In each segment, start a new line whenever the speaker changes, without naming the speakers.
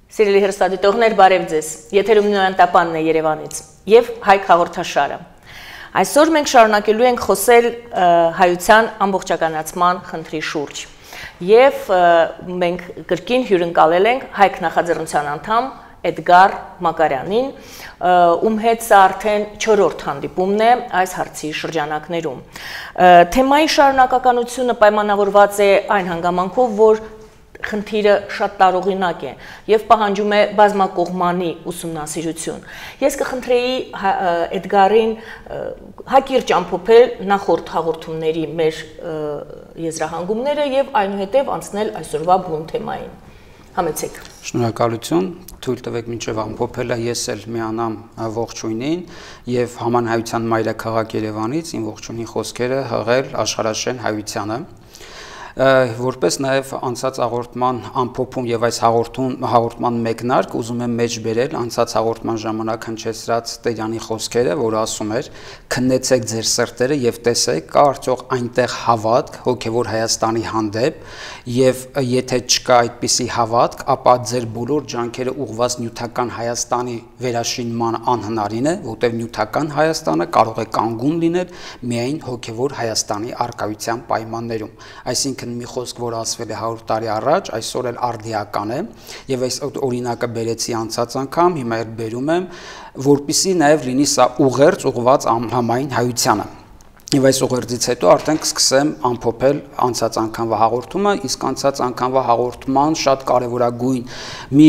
Սիրելի հեռուստադիտողներ, բարև ձեզ։ Եթերում Նոյան Տապանն է Երևանից եւ Հայք հաղորդաշարը։ Այսօր մենք շարունակելու ենք խոսել հայության ամբողջականացման խնդրի շուրջ։ Եվ մենք կրկին հյուրընկալել ենք Հայք նախաձեռնության անդամ Էդգար Մակարյանին, ում հետ սա արդեն 4-րդ հանդիպումն է այս հարցի շրջանակներում։ Թեմայի շարունակականությունը պայմանավորված է այն հանգամանքով, որ խնդիրը շատ տարողինակ է եւ պահանջում է բազմակողմանի ուսումնասիրություն։ Ես կխնդրեի Էդգարին հակիրճ ամփոփել նախորդ հաղորդումների մեր եզրահանգումները եւ այնուհետեւ անցնել այսօրվա բուն թեմային։ Համեցեք։
Շնորհակալություն, թույլ տվեք մինչև ամփոփելը ես էլ միանամ ողջույնին եւ համանհայության մայրաքաղաք Երևանից իմ ողջունի խոսքերը հղել աշխարհաշեն հայությանը։ Որպես նաև անցած հաղորդման ամփոփում եւ այս հաղորդման մեկնարկ ուզում եմ մեջ բերել անցած հաղորդման ժամանակ հնչեցրած Տերյանի խոսքերը, որը ասում էր. «Քննեցեք ձեր սրտերը եւ տեսեք, կա արդյոք այնտեղ հավատք հոգեվոր Հայաստանի հանդեպ, եւ եթե չկա այդպիսի հավատք, ապա ձեր բոլոր ջանքերը ուղղված նյութական Հայաստանի վերաշինման անհնարին է, որտեղ նյութական Հայաստանը կարող է կանգուն լինել միայն հոգեվոր Հայաստանի արկայության պայմաններում»։ Այսինքն մի խոսք, որ ասվել է 100 տարի առաջ, այսօր էլ արդիական է, եւ այս օրինակը բերեցի անցած անգամ, հիմա էլ բերում եմ, որպիսի նաեւ լինի սա ուղերձ ուղղված համայն հայությանը։ Եվ այս ուղերձից հետո արդեն կսկսեմ ամփոփել անցած անգամվա հաղորդումը, իսկ անցած անգամվա հաղորդման շատ կարևորագույն մի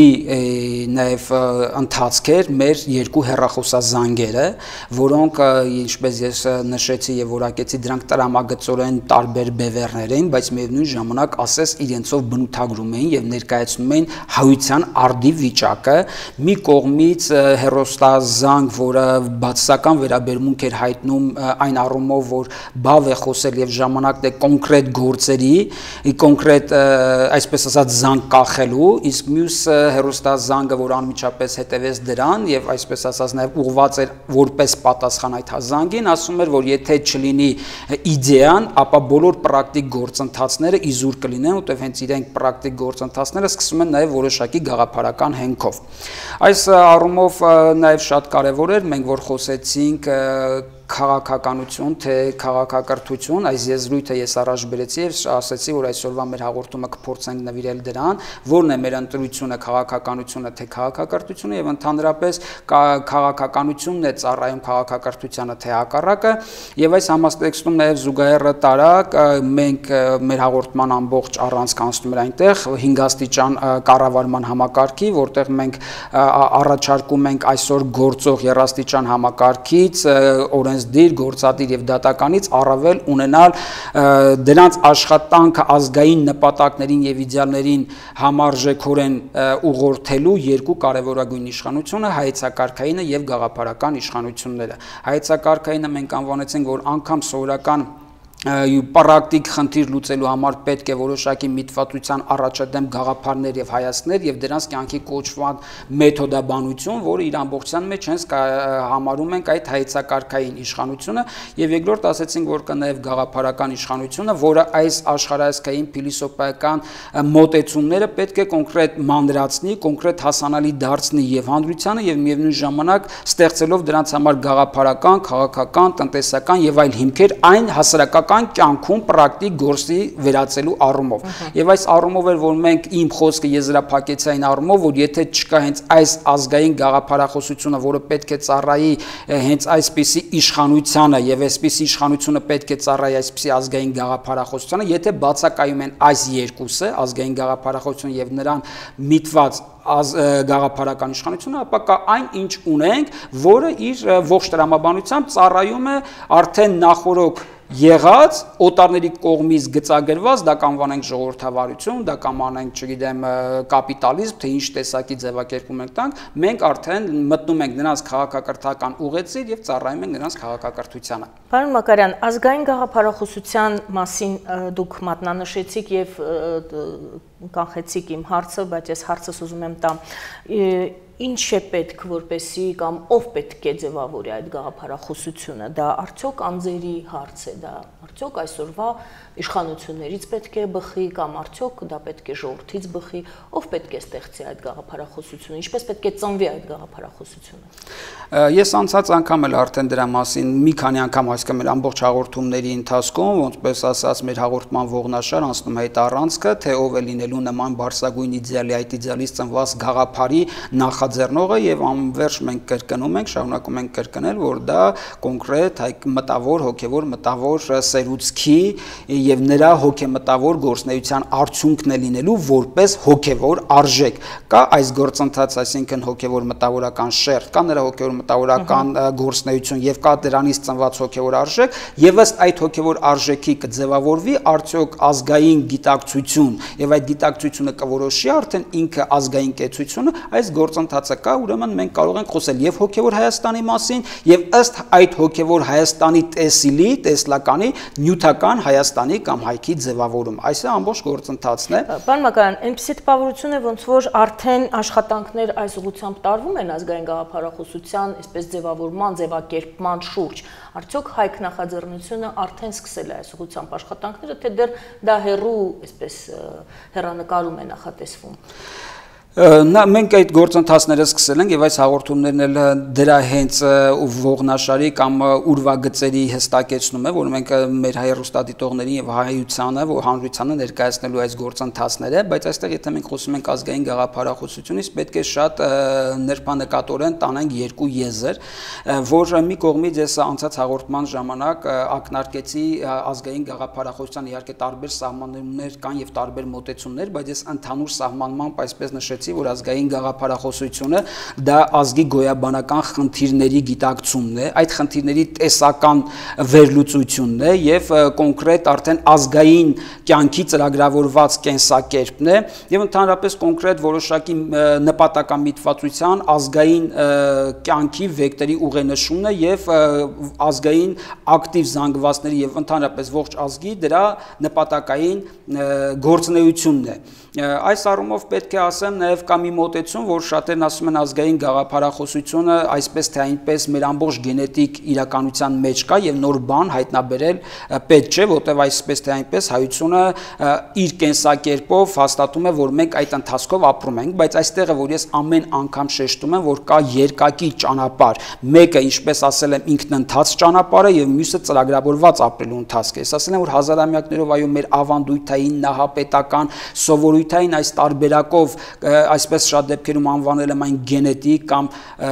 նաև ընթացք էր մեր երկու հեռախոսազանգերը, որոնք ինչպես ես նշեցի եւ որակեցի, դրանք տրամագծորեն տարբեր բևեռներ էին, բայց միևնույն ժամանակ ասես իրենցով բնութագրում էին եւ ներկայացնում էին հայության արդի վիճակը, մի կողմից հեռուստազանգ, որը բացասական վերաբերմունք էր հայտնում այն առումով, որ բավ է խոսել եւ ժամանակն է կոնկրետ գործերի, կոնկրետ այսպես ասած զանգ կախելու, իսկ մյուս հեռուստազանգը, որ անմիջապես հետևեց դրան եւ այսպես ասած նաեւ ուղղված էր որպես պատասխան այդ զանգին, ասում էր, որ եթե չլինի իդեան, ապա բոլոր պրակտիկ գործընթացները իզուր կլինեն, որտեղ հենց իրենք պրակտիկ գործընթացները սկսում են նաեւ որոշակի գաղափարական հենքով։ Այս առումով նաեւ շատ կարեւոր էր, մենք որ խոսեցինք քաղաքականություն, թե քաղաքակրթություն, այս եզրույթը ես առաջ բերեցի եւ ասացի, որ այսօրվա մեր հաղորդումը կփորձենք նվիրել դրան, որն է մեր ընտրությունը, քաղաքականությունը, թե քաղաքակրթությունը եւ ընդհանրապես քաղաքականությունն է ծառայում քաղաքակրթությանը, թե հակառակը, եւ այս համատեքստում նաեւ զուգահեռը տարակ մենք մեր հաղորդման ամբողջ առանցքը անցնում էր այնտեղ 5 աստիճան կառավարման համակարգի, որտեղ մենք առաջարկում ենք այսօր գործող երաստիճան համակարգից օրենսդիր, գործադիր եւ դատականից առավել ունենալ դրանց աշխատանքը ազգային նպատակներին եւ իդեալներին համարժեքորեն ուղղորդելու երկու կարևորագույն իշխանությունը հայեցակարգայինը եւ գաղափարական իշխանությունները։ Հայեցակարգայինը մենք անվանեցինք, որ անգամ սովորական պրակտիկ խնդիր լուծելու համար պետք է որոշակի միտվածության առաջադեմ գաղափարներ եւ հայացքներ եւ դրանց կյանքի կոչման մեթոդաբանություն, որը իր ամբողջության մեջ հենց համարում ենք այդ հայեցակարգային իշխանությունը եւ երկրորդ ասեցինք, որ կա նաեւ գաղափարական իշխանությունը, որը այս աշխարհայացքային փիլիսոփայական մոտեցումները պետք է կոնկրետ մանրացնի, կոնկրետ հասանալի դարձնի եւ հանրությանը եւ միևնույն ժամանակ ստեղծելով դրանց համար գաղափարական, քաղաքական, տնտեսական եւ այլ հիմքեր այն հասարակական կյանքում պրակտիկ գործի վերածելու առումով։ Եվ այս առումով էր, որ մենք իմ խոսքը եզրափակեցի այն առումով, որ եթե չկա հենց այս ազգային գաղափարախոսությունը, որը պետք է ծառայի հենց այսպիսի իշխանությանը եւ այսպիսի իշխանությունը պետք է ծառայի այսպիսի ազգային գաղափարախոսությանը, եթե բացակայում են այս երկուսը, ազգային գաղափարախոսությունը եւ նրան միտված գաղափարական իշխանությունը, ապա կա այն, ինչ ունենք, որը իր ողջ տրամաբանությամբ ծառայում է արդեն նախորոք եղած օտարների կողմից գծագրված, դա կանվանենք ժողովրդավարություն, դա կանվանենք, չգիտեմ, կապիտալիզմ, թե ինչ տեսակի ձևակերպում ենք տանք, մենք արդեն մտնում ենք նրանց քաղաքակրթական ուղեցիր եւ ծառայում ենք նրանց քաղաքակրթությանը։
Պարոն Մակարյան, ազգային գաղափարախոսության մասին դուք մատնանշեցիք եւ կանխեցիք իմ հարցը, բայց ես հարցս ուզում եմ տամ ինչ է պետք, որպեսզի կամ ով պետք է ձևավորի այդ գաղափարախոսությունը, դա արդյոք անձերի հարց է, դա Արդյոք այսօրվա իշխանություններից պետք է բխի կամ արդյոք դա պետք է ժողովրդից բխի, ով պետք է ստեղծի այդ գաղափարախոսությունը, ինչպես պետք է ծնվի այդ գաղափարախոսությունը։
Ես անցած անգամ էլ արդեն դրա մասին մի քանի անգամ այսքան մեր ամբողջ հաղորդումների ընթացքում, ոնցպես ասած մեր հաղորդման ողնաշար անցնում է այդ առանցքը, թե ով է լինելու նման բարձրագույն իդեալի, այդ իդեալից ծնված գաղափարի նախաձեռնողը եւ անվերջ մենք կրկնում ենք, շարունակում ենք կրկնել, որ դա կոնկրետ մտավոր, հոգեվոր մտավոր սերուցքի եւ նրա հոգեմտավոր գործնեության արդյունքն է լինելու որպես հոգեվոր արժեք։ Կա այս գործընթաց, այսինքն հոգեվոր մտավորական շերտ, կա նրա հոգեվոր մտավորական գործնեություն եւ կա դրանից ծնված հոգեվոր արժեք, եւ ըստ այդ հոգեվոր արժեքի կձևավորվի արդյոք ազգային գիտակցություն եւ այդ գիտակցությունը կորոշի արդեն ինքը ազգային կեցությունը, այս գործընթացը կա, ուրեմն մենք կարող ենք խոսել եւ հոգեվոր Հայաստանի մասին եւ ըստ այդ հոգեվոր Հայաստանի տեսիլի, տեսլականի նյութական Հայաստանի կամ հայքի ձևավորում։ Այս է ամբողջ գործընթացն է։
Պարոն Մակարյան, այնպիսի տպավորություն է, ոնց որ արդեն աշխատանքներ այս ուղղությամբ տարվում են ազգային գաղափարախոսության, այսպես ձևավորման, ձևակերպման շուրջ։ Արդյոք հայք նախաձեռնությունը արդեն սկսել է այս ուղղությամբ աշխատանքները, թե դեռ դա հեռու, այսպես հեռանկարում է նախատեսվում։
Մենք այդ գործընթացները սկսել ենք եւ այս հաղորդումներն էլ դրա հենց ողնաշարի կամ ուրվագծերի հստակեցնում է, որ մենք մեր հայրուստադիտողներին եւ հայությանը, հանրությանը ներկայացնելու այս գործընթացները, բայց այստեղ եթե մենք խոսում ենք ազգային գաղափարախոսությունից, պետք է շատ նրբանկատորեն տանենք երկու եզր, որ մի կողմից ես անցած հաղորդման ժամանակ ակնարկեցի ազգային գաղափարախոսության իհարկե տարբեր սահմանումներ կան եւ տարբեր մոտեցումներ, բայց ես ընդհանուր սահմանմամբ այսպես նշեցի, որ ազգային գաղափարախոսությունը դա ազգի գոյաբանական խնդիրների գիտակցումն է, այդ խնդիրների տեսական վերլուծությունն է եւ կոնկրետ արդեն ազգային կյանքի ծրագրավորված կենսակերպն է եւ ընդհանրապես կոնկրետ որոշակի նպատակամիտվածության ազգային կյանքի վեկտորի ուղենշումն է եւ ազգային ակտիվ զանգվածների եւ ընդհանրապես ողջ ազգի դրա նպատակային գործունեությունն է։ Այս առումով պետք է ասեմ նաև կա մի մոտեցում, որ շատերն ասում են ազգային գաղափարախոսությունը այսպես թե այնպես մեր ամբողջ գենետիկ իրականության մեջ կա եւ նոր բան հայտնաբերել պետք չէ, որտեվ այսպես թե այնպես հայությունը իր կենսակերպով հաստատում է, որ մենք այդ ընթացքով ապրում ենք, բայց այստեղ է որ ես ամեն անգամ շեշտում եմ, որ կա երկակի ճանապարհ, մեկը ինչպես ասել եմ ինքնընթաց ճանապարհը եւ մյուսը ծրագրավորված ապրելու ընթացքը։ Ես ասել եմ, որ հազարամյակներով այո մեր ավանդույթային, նահապետական, սովորույթային այս տարբերակով այսպես շատ դեպքերում անվանել եմ այն գենետիկ կամ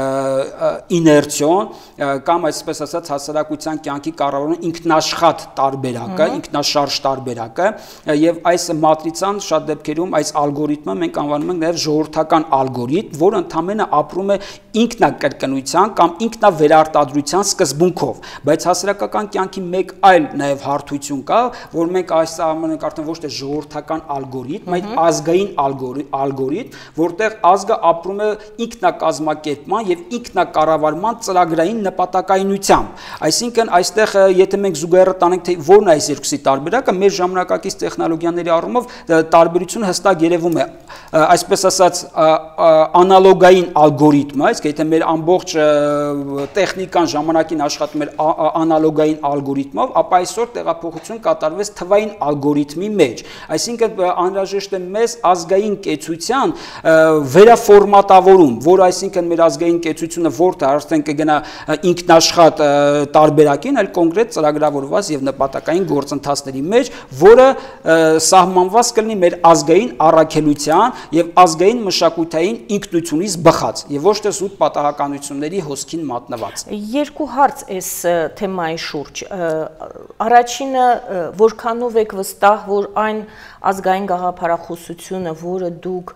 իներցիոն կամ այսպես ասած հասարակության կյանքի կառավարման ինքնաշխատ տարբերակը, ինքնաշարժ տարբերակը եւ այս մատրիցան շատ դեպքերում այս ալգորիթմը մենք անվանում ենք նաեւ ժողովրդական ալգորիթմ, որը ընդհանրապես ապրում է ինքնակրկնության կամ ինքնավերարտադրության սկզբունքով, բայց հասարակական կյանքի մեկ այլ նաեւ հարթություն կա, որ մենք այս ամենը արդեն ոչ թե ժողովրդական ալգորիթմ, այլ ազգային ալգորիթմ, որտեղ ազգը ապրում է ինքնակազմակերպման եւ ինքնակառավարման ծրագրային նպատակայնությամբ։ Այսինքն այստեղ եթե մենք զուգահեռ տանենք թե որն է այս երկուսի տարբերակը, մեր ժամանակակից տեխնոլոգիաների առումով տարբերությունը հստակ երևում է, այսպես ասած անալոգային ալգորիթմը, իսկ եթե մեր ամբողջ տեխնիկան ժամանակին աշխատում էր անալոգային ալգորիթմով, ապա այսօր տեղափոխություն կատարվեց թվային ալգորիթմի մեջ։ Այսինքն անհրաժեշտ է մեզ ազգային կեցության վերաֆորմատավորում, որ այսինքն մեր ազգային կեցությունը որտեղ արդեն կգնա ինքնաշխատ տարբերակին, այլ կոնկրետ ծրագրավորված եւ նպատակային գործընթացների մեջ, որը սահմանված կլինի մեր ազգային առաքելության եւ ազգային մշակութային ինքնությունից բխած եւ ոչ թե զուտ պատահականությունների հոսքին մատնված։
Երկու հարց այս թեմայի շուրջ։ Առաջինը, որքանով եք վստահ, որ այն ազգային գաղափարախոսությունը, որը դուք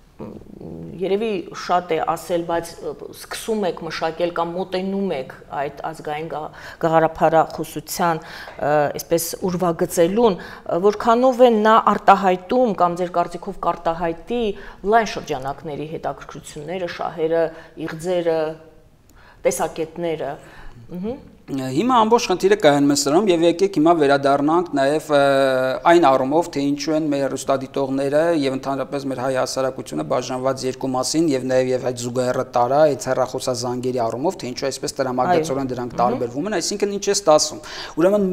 երևի շատ է ասել, բայց սկսում եք մշակել կամ մոտենում եք այդ ազգային գաղափարախոսության այսպես ուրվագծելուն, որքանով է նա արտահայտում կամ ձեր կարծիքով կարտահայտի լայն շրջանակների հետաքրքրությունները, շահերը, իղձերը, տեսակետները։
Հիմա ամբողջ խնդիրը կայանում է սրանում եւ եկեք հիմա վերադառնանք նաեւ այն առումով, թե ինչու են մեր հեռուստադիտողները եւ ընդհանրապես մեր հայ հասարակությունը բաժանված երկու մասին եւ նաեւ այդ զուգահեռը տարա այդ հեռախոսազանգերի առումով, թե ինչու այսպես տրամագծորեն դրանք տարբերվում են, այսինքն ինչ է ստացվում։ Ուրեմն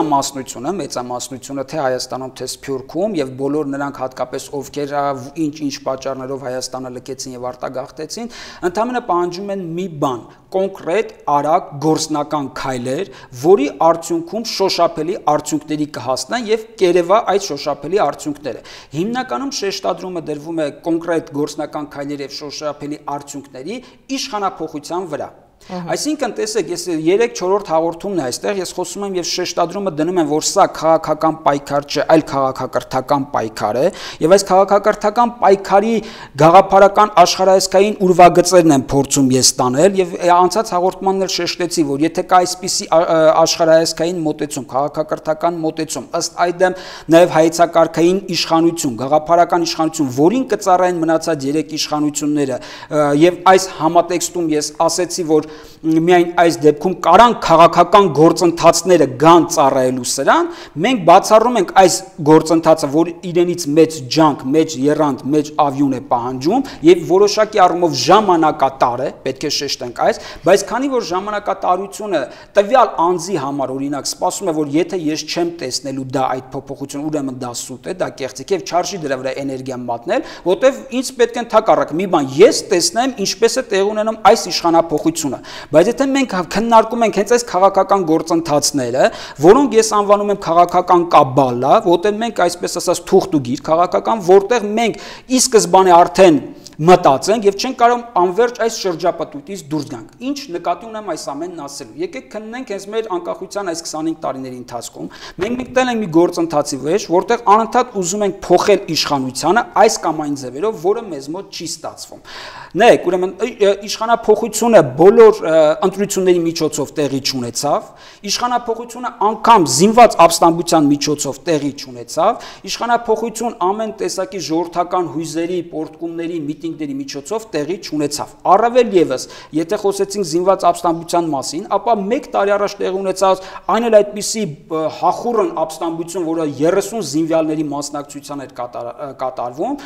մեծամասնությունը թե Հայաստանում, թե Սփյուռքում եւ բոլոր նրանք հատկապես ովքեր ինչ պատճառներով Հայաստանը լքեցին եւ արտագաղթեցին, ընդհանրապես պահանջում են մի բան՝ կոնկրետ, արագ, գործնական քայլեր, որի արդյունքում շոշափելի արդյունքների կհասնեն եւ կերևա այդ շոշափելի արդյունքները։ Հիմնականում շեշտադրումը դրվում է կոնկրետ գործնական քայլերի եւ շոշափելի արդյունքների իշխանափոխության վրա։ Այսինքն տեսեք, ես 3-4 հաղորդումն է այստեղ ես խոսում եմ եւ շեշտադրումը դնում եմ, որ սա քաղաքական պայքար չէ, այլ քաղաքակրթական պայքար է, եւ այս քաղաքակրթական պայքարի գաղափարական աշխարհայացքային ուրվագծերն են փորձում ես տանել եւ անցած հաղորդմանն էլ շեշտեցի, որ եթե կա այսպիսի աշխարհայացքային մոտեցում, քաղաքակրթական մոտեցում, ըստ այդմ նաեւ հայեցակարգային իշխանություն, գաղափարական իշխանություն, որին կծառայեն մնացած 3 իշխանությունները եւ այս համատեքստում ես ասեցի, որ միայն այս դեպքում կարան քաղաքական գործընթացները գան ծառայելու սրան, մենք բացառում ենք այս գործընթացը, որ իրենից մեծ ջանք, մեծ եռանդ, մեծ ավյուն է պահանջում եւ որոշակի առումով ժամանակատար է, պետք է շեշտենք այս, բայց քանի որ ժամանակատարությունը տվյալ անձի համար օրինակ սպասում է, որ եթե ես չեմ տեսնելու դա այդ փոփոխությունը, ուրեմն դա սուտ է, դա կեղծիք եւ չարժի դրա վրա էներգիա մատնել, որտեվ ինձ պետք է ընդհակառակ մի բան ես տեսնեմ, ինչպես է տեղ ունենում այս իշխանափոխությունը։ Բայց եթե մենք քննարկում ենք հենց այս քաղաքական գործընթացները, որոնք ես անվանում եմ քաղաքական կաբալա, որտեղ մենք այսպես ասած թուղթ ու գիր քաղաքական, որտեղ մենք ի սկզբանե արդեն մտածենք եւ չենք կարող անverջ այս շրջապատույտից դուրս գանք։ Ինչ նկատի ունեմ այս ամենն ասելու։ Եկեք քննենք հենց մեր անկախության այս 25 տարիների ընթացքում մենք մտել ենք մի գործընթացի վեր, որտեղ անընդհատ ուզում ենք փոխել իշխանությանը այս կամ այն ձևերով, որը մեզ մոտ չի ստացվում։ Նայեք, ուրեմն իշխանափոխությունը բոլոր ընտրությունների միջոցով տեղի չունեցավ, իշխանափոխությունը անգամ զինված ապստամբության միջոցով տեղի չունեցավ, իշխանափոխություն ամեն տեսակի ժողովրդական հույզերի, պորտկումների, միտինգների միջոցով տեղի չունեցավ։ Առավել եւս, եթե խոսեցինք զինված ապստամբության մասին, ապա 1 տարի առաջ տեղի ունեցած այն էլ այդպիսի հախուռն ապստամբություն, որը 30 զինվյալների մասնակցության էր կատարվում,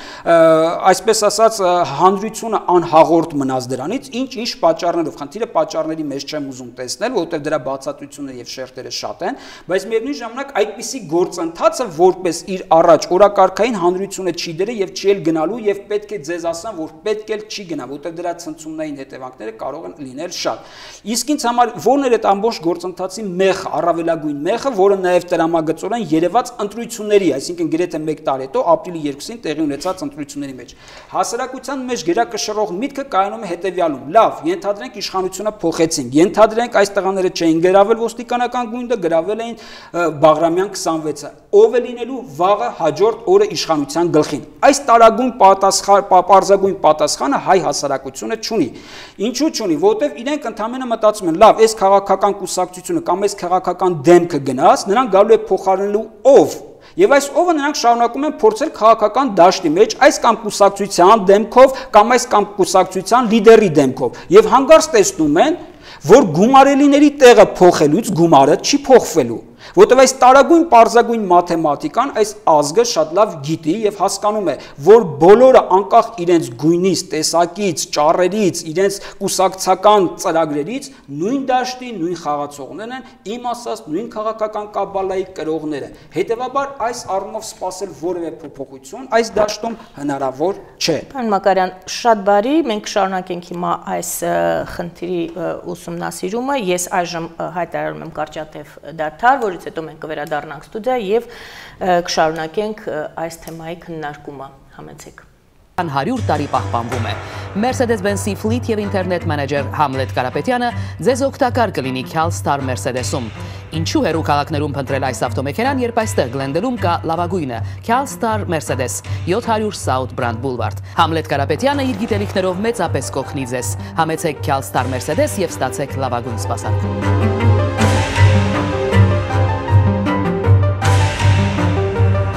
այսպես ասած հանրությունը անհաղորդ մնաց դրանից, ինչ պատճառներով, խնդիրը պատճառների մեջ չեմ ուզում տեսնել, որովհետև դրա բացատրությունները եւ շերտերը շատ են, բայց միևնույն ժամանակ այդպիսի գործընթացը որպես իր առաջ օրակարգային հանրությունը չի դրել եւ չի էլ գնալու եւ պետք է ձեզ ասեմ, որ պետք էլ չի գնա, որովհետև դրա ցնցումնային հետևանքները կարող են լինել շատ։ Իսկ ինձ համար ո՞րն էր այդ ամբողջ գործընթացի մեղը, առավելագույն մեղը, որը նաեւ տրամագծորեն երևաց ընտրությունների, այսինքն գրեթե 1 տարի հետո ապրիլի 2-ին տեղի ունեցած ընտրությունների մեջ։ Հասարակության մեջ գերակշռող միտքը կայանում է հետևյալում. լավ, ենթադրենք իշխանությունը փոխեցինք, ենթադրենք այս տղաները չէին գրավել ոստիկանական գույնը, գրավել էին Բաղրամյան 26-ը, ով է լինելու վաղը հաջորդ օրը իշխանության գլխին։ Այս տարագույն պարզագույն պատասխանը հայ հասարակությունը չունի։ Ինչու չունի, որովհետև իրենք ընդամենը մտածում են, լավ, այս քաղաքական կուսակցությունը կամ այս քաղաքական դեմքը գնաց, նրանք գալու է փոխարինելու ով։ Եվ այս ովը նրանք շարունակում են փորձել քաղաքական դաշտի մեջ այս կամ կուսակցության դեմքով կամ այս կամ կուսակցության լիդերի դեմքով եւ հանգարց տեսնում են, որ գումարելիների տեղը փոխելուց գումարը չի փոխվելու, որտեղ այս տարագույն պարզագույն մաթեմատիկան այս ազգը շատ լավ գիտի եւ հասկանում է, որ բոլորը անկախ իրենց գույնից, տեսակից, ճառերից, իրենց կուսակցական ծրագրերից նույն դաշտի, նույն խաղացողներն են, իմ ասած նույն քաղաքական կաբալայի կրողները։ Հետևաբար այս առումով սпасել որևէ փոփոխություն այս դաշտում հնարավոր չէ։
Պարոն Մակարյան, շատ բարի, մենք կշարունակենք հիմա այս խնդիրի ուսումնասիրումը։ Ես այժմ հայտարարում եմ կարճատև դադար, որից հետո մենք կվերադառնանք ստուդիա եւ կշարունակենք այս թեմայի քննարկումը։ Համեցեք։
100 տարի պահպանվում է։ Mercedes-Benz-ի ֆլիթ եւ ինտերնետ մենեջեր Համլետ Կարապետյանը ձեզ օգտակար կլինի Kyalstar Mercedes-ում։ Ինչու հեռու քաղաքներում փնտրել այս ավտոմեքենան, երբ այստեղ Glendale-ում կա լավագույնը Kyalstar Mercedes 700 South Brand Boulevard։ Համլետ Կարապետյանը իր գիտելիքներով մեծապես կօգնի ձեզ։ Համեցեք Kyalstar Mercedes եւ ստացեք լավագույն սպասարկում։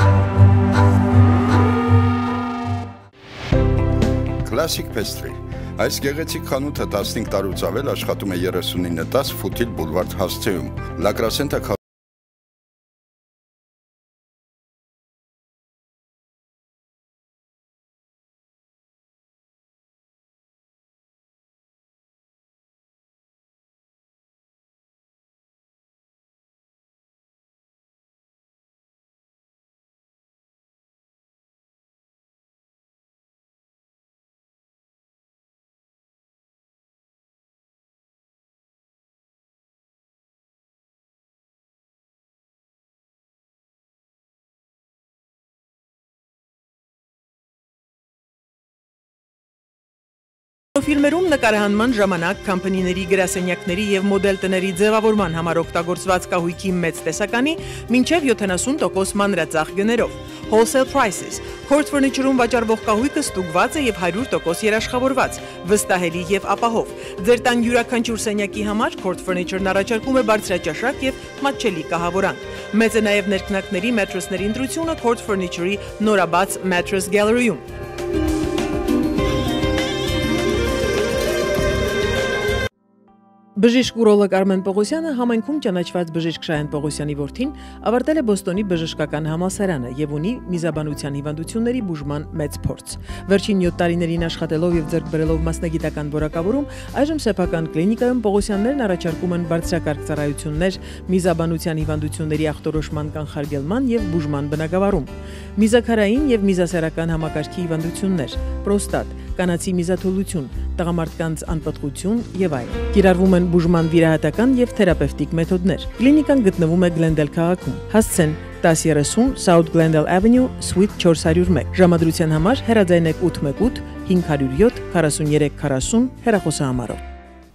Classic Pastry, Այս գեղեցիկ խանութը 15 տարուց ավել աշխատում է 3910 Ֆուտիլ բուլվարդ հասցեում։ La Crescenta
Ֆիլմերում նկարահանման ժամանակ կամպանիների գրասենյակների եւ մոդել տների ձևավորման համար օգտագործված կահույքի մեծ տեսականի մինչեւ 70% մանրածախ գներով։ Wholesale prices. Court furniture-ում վաճառվող կահույքը ստուգված է եւ 100% երաշխավորված, վստահելի եւ ապահով։ Ձեր տան յուրաքանչյուր սենյակի համար Court furniture-ն առաջարկում է բարձրաճաշակ եւ մատչելի կահավորանք։ Մեծ է նաեւ ներքնակների mattress-ների ընտրությունը Court furniture-ի նորաբաց Mattress Gallery-ում։ Բժիշկ ուրոլոգ Արմեն Պողոսյանը համայնքում ճանաչված բժիշկ Շահեն Պողոսյանի որդին ավարտել է Բոստոնի բժշկական համալսարանը եւ ունի միզաբանության հիվանդությունների բուժման մեծ փորձ։ Վերջին 7 տարիներին աշխատելով եւ ձեռք բերելով մասնագիտական որակավորում, այժմ սեփական կլինիկայում Պողոսյաններն առաջարկում են բարձրակարգ ծառայություններ միզաբանության հիվանդությունների ախտորոշման կանխարգելման եւ բուժման բնագավառում։ Միզաքարային եւ միզասեռական համակարգի հիվանդություններ, պրոստատ, կանացի միզաթոլություն, տղամարդկանց անպտղություն եւ այլն։ Կիրառվում են բուժման վիրահատական եւ թերապևտիկ մեթոդներ։ Կլինիկան գտնվում է Գլենդել քաղաքում։ Հասցեն 1030 South Glendale Avenue, Suite 401։ Ժամադրության համար հեռաձայնեք 818 507 4340 հեռախոսահամարով։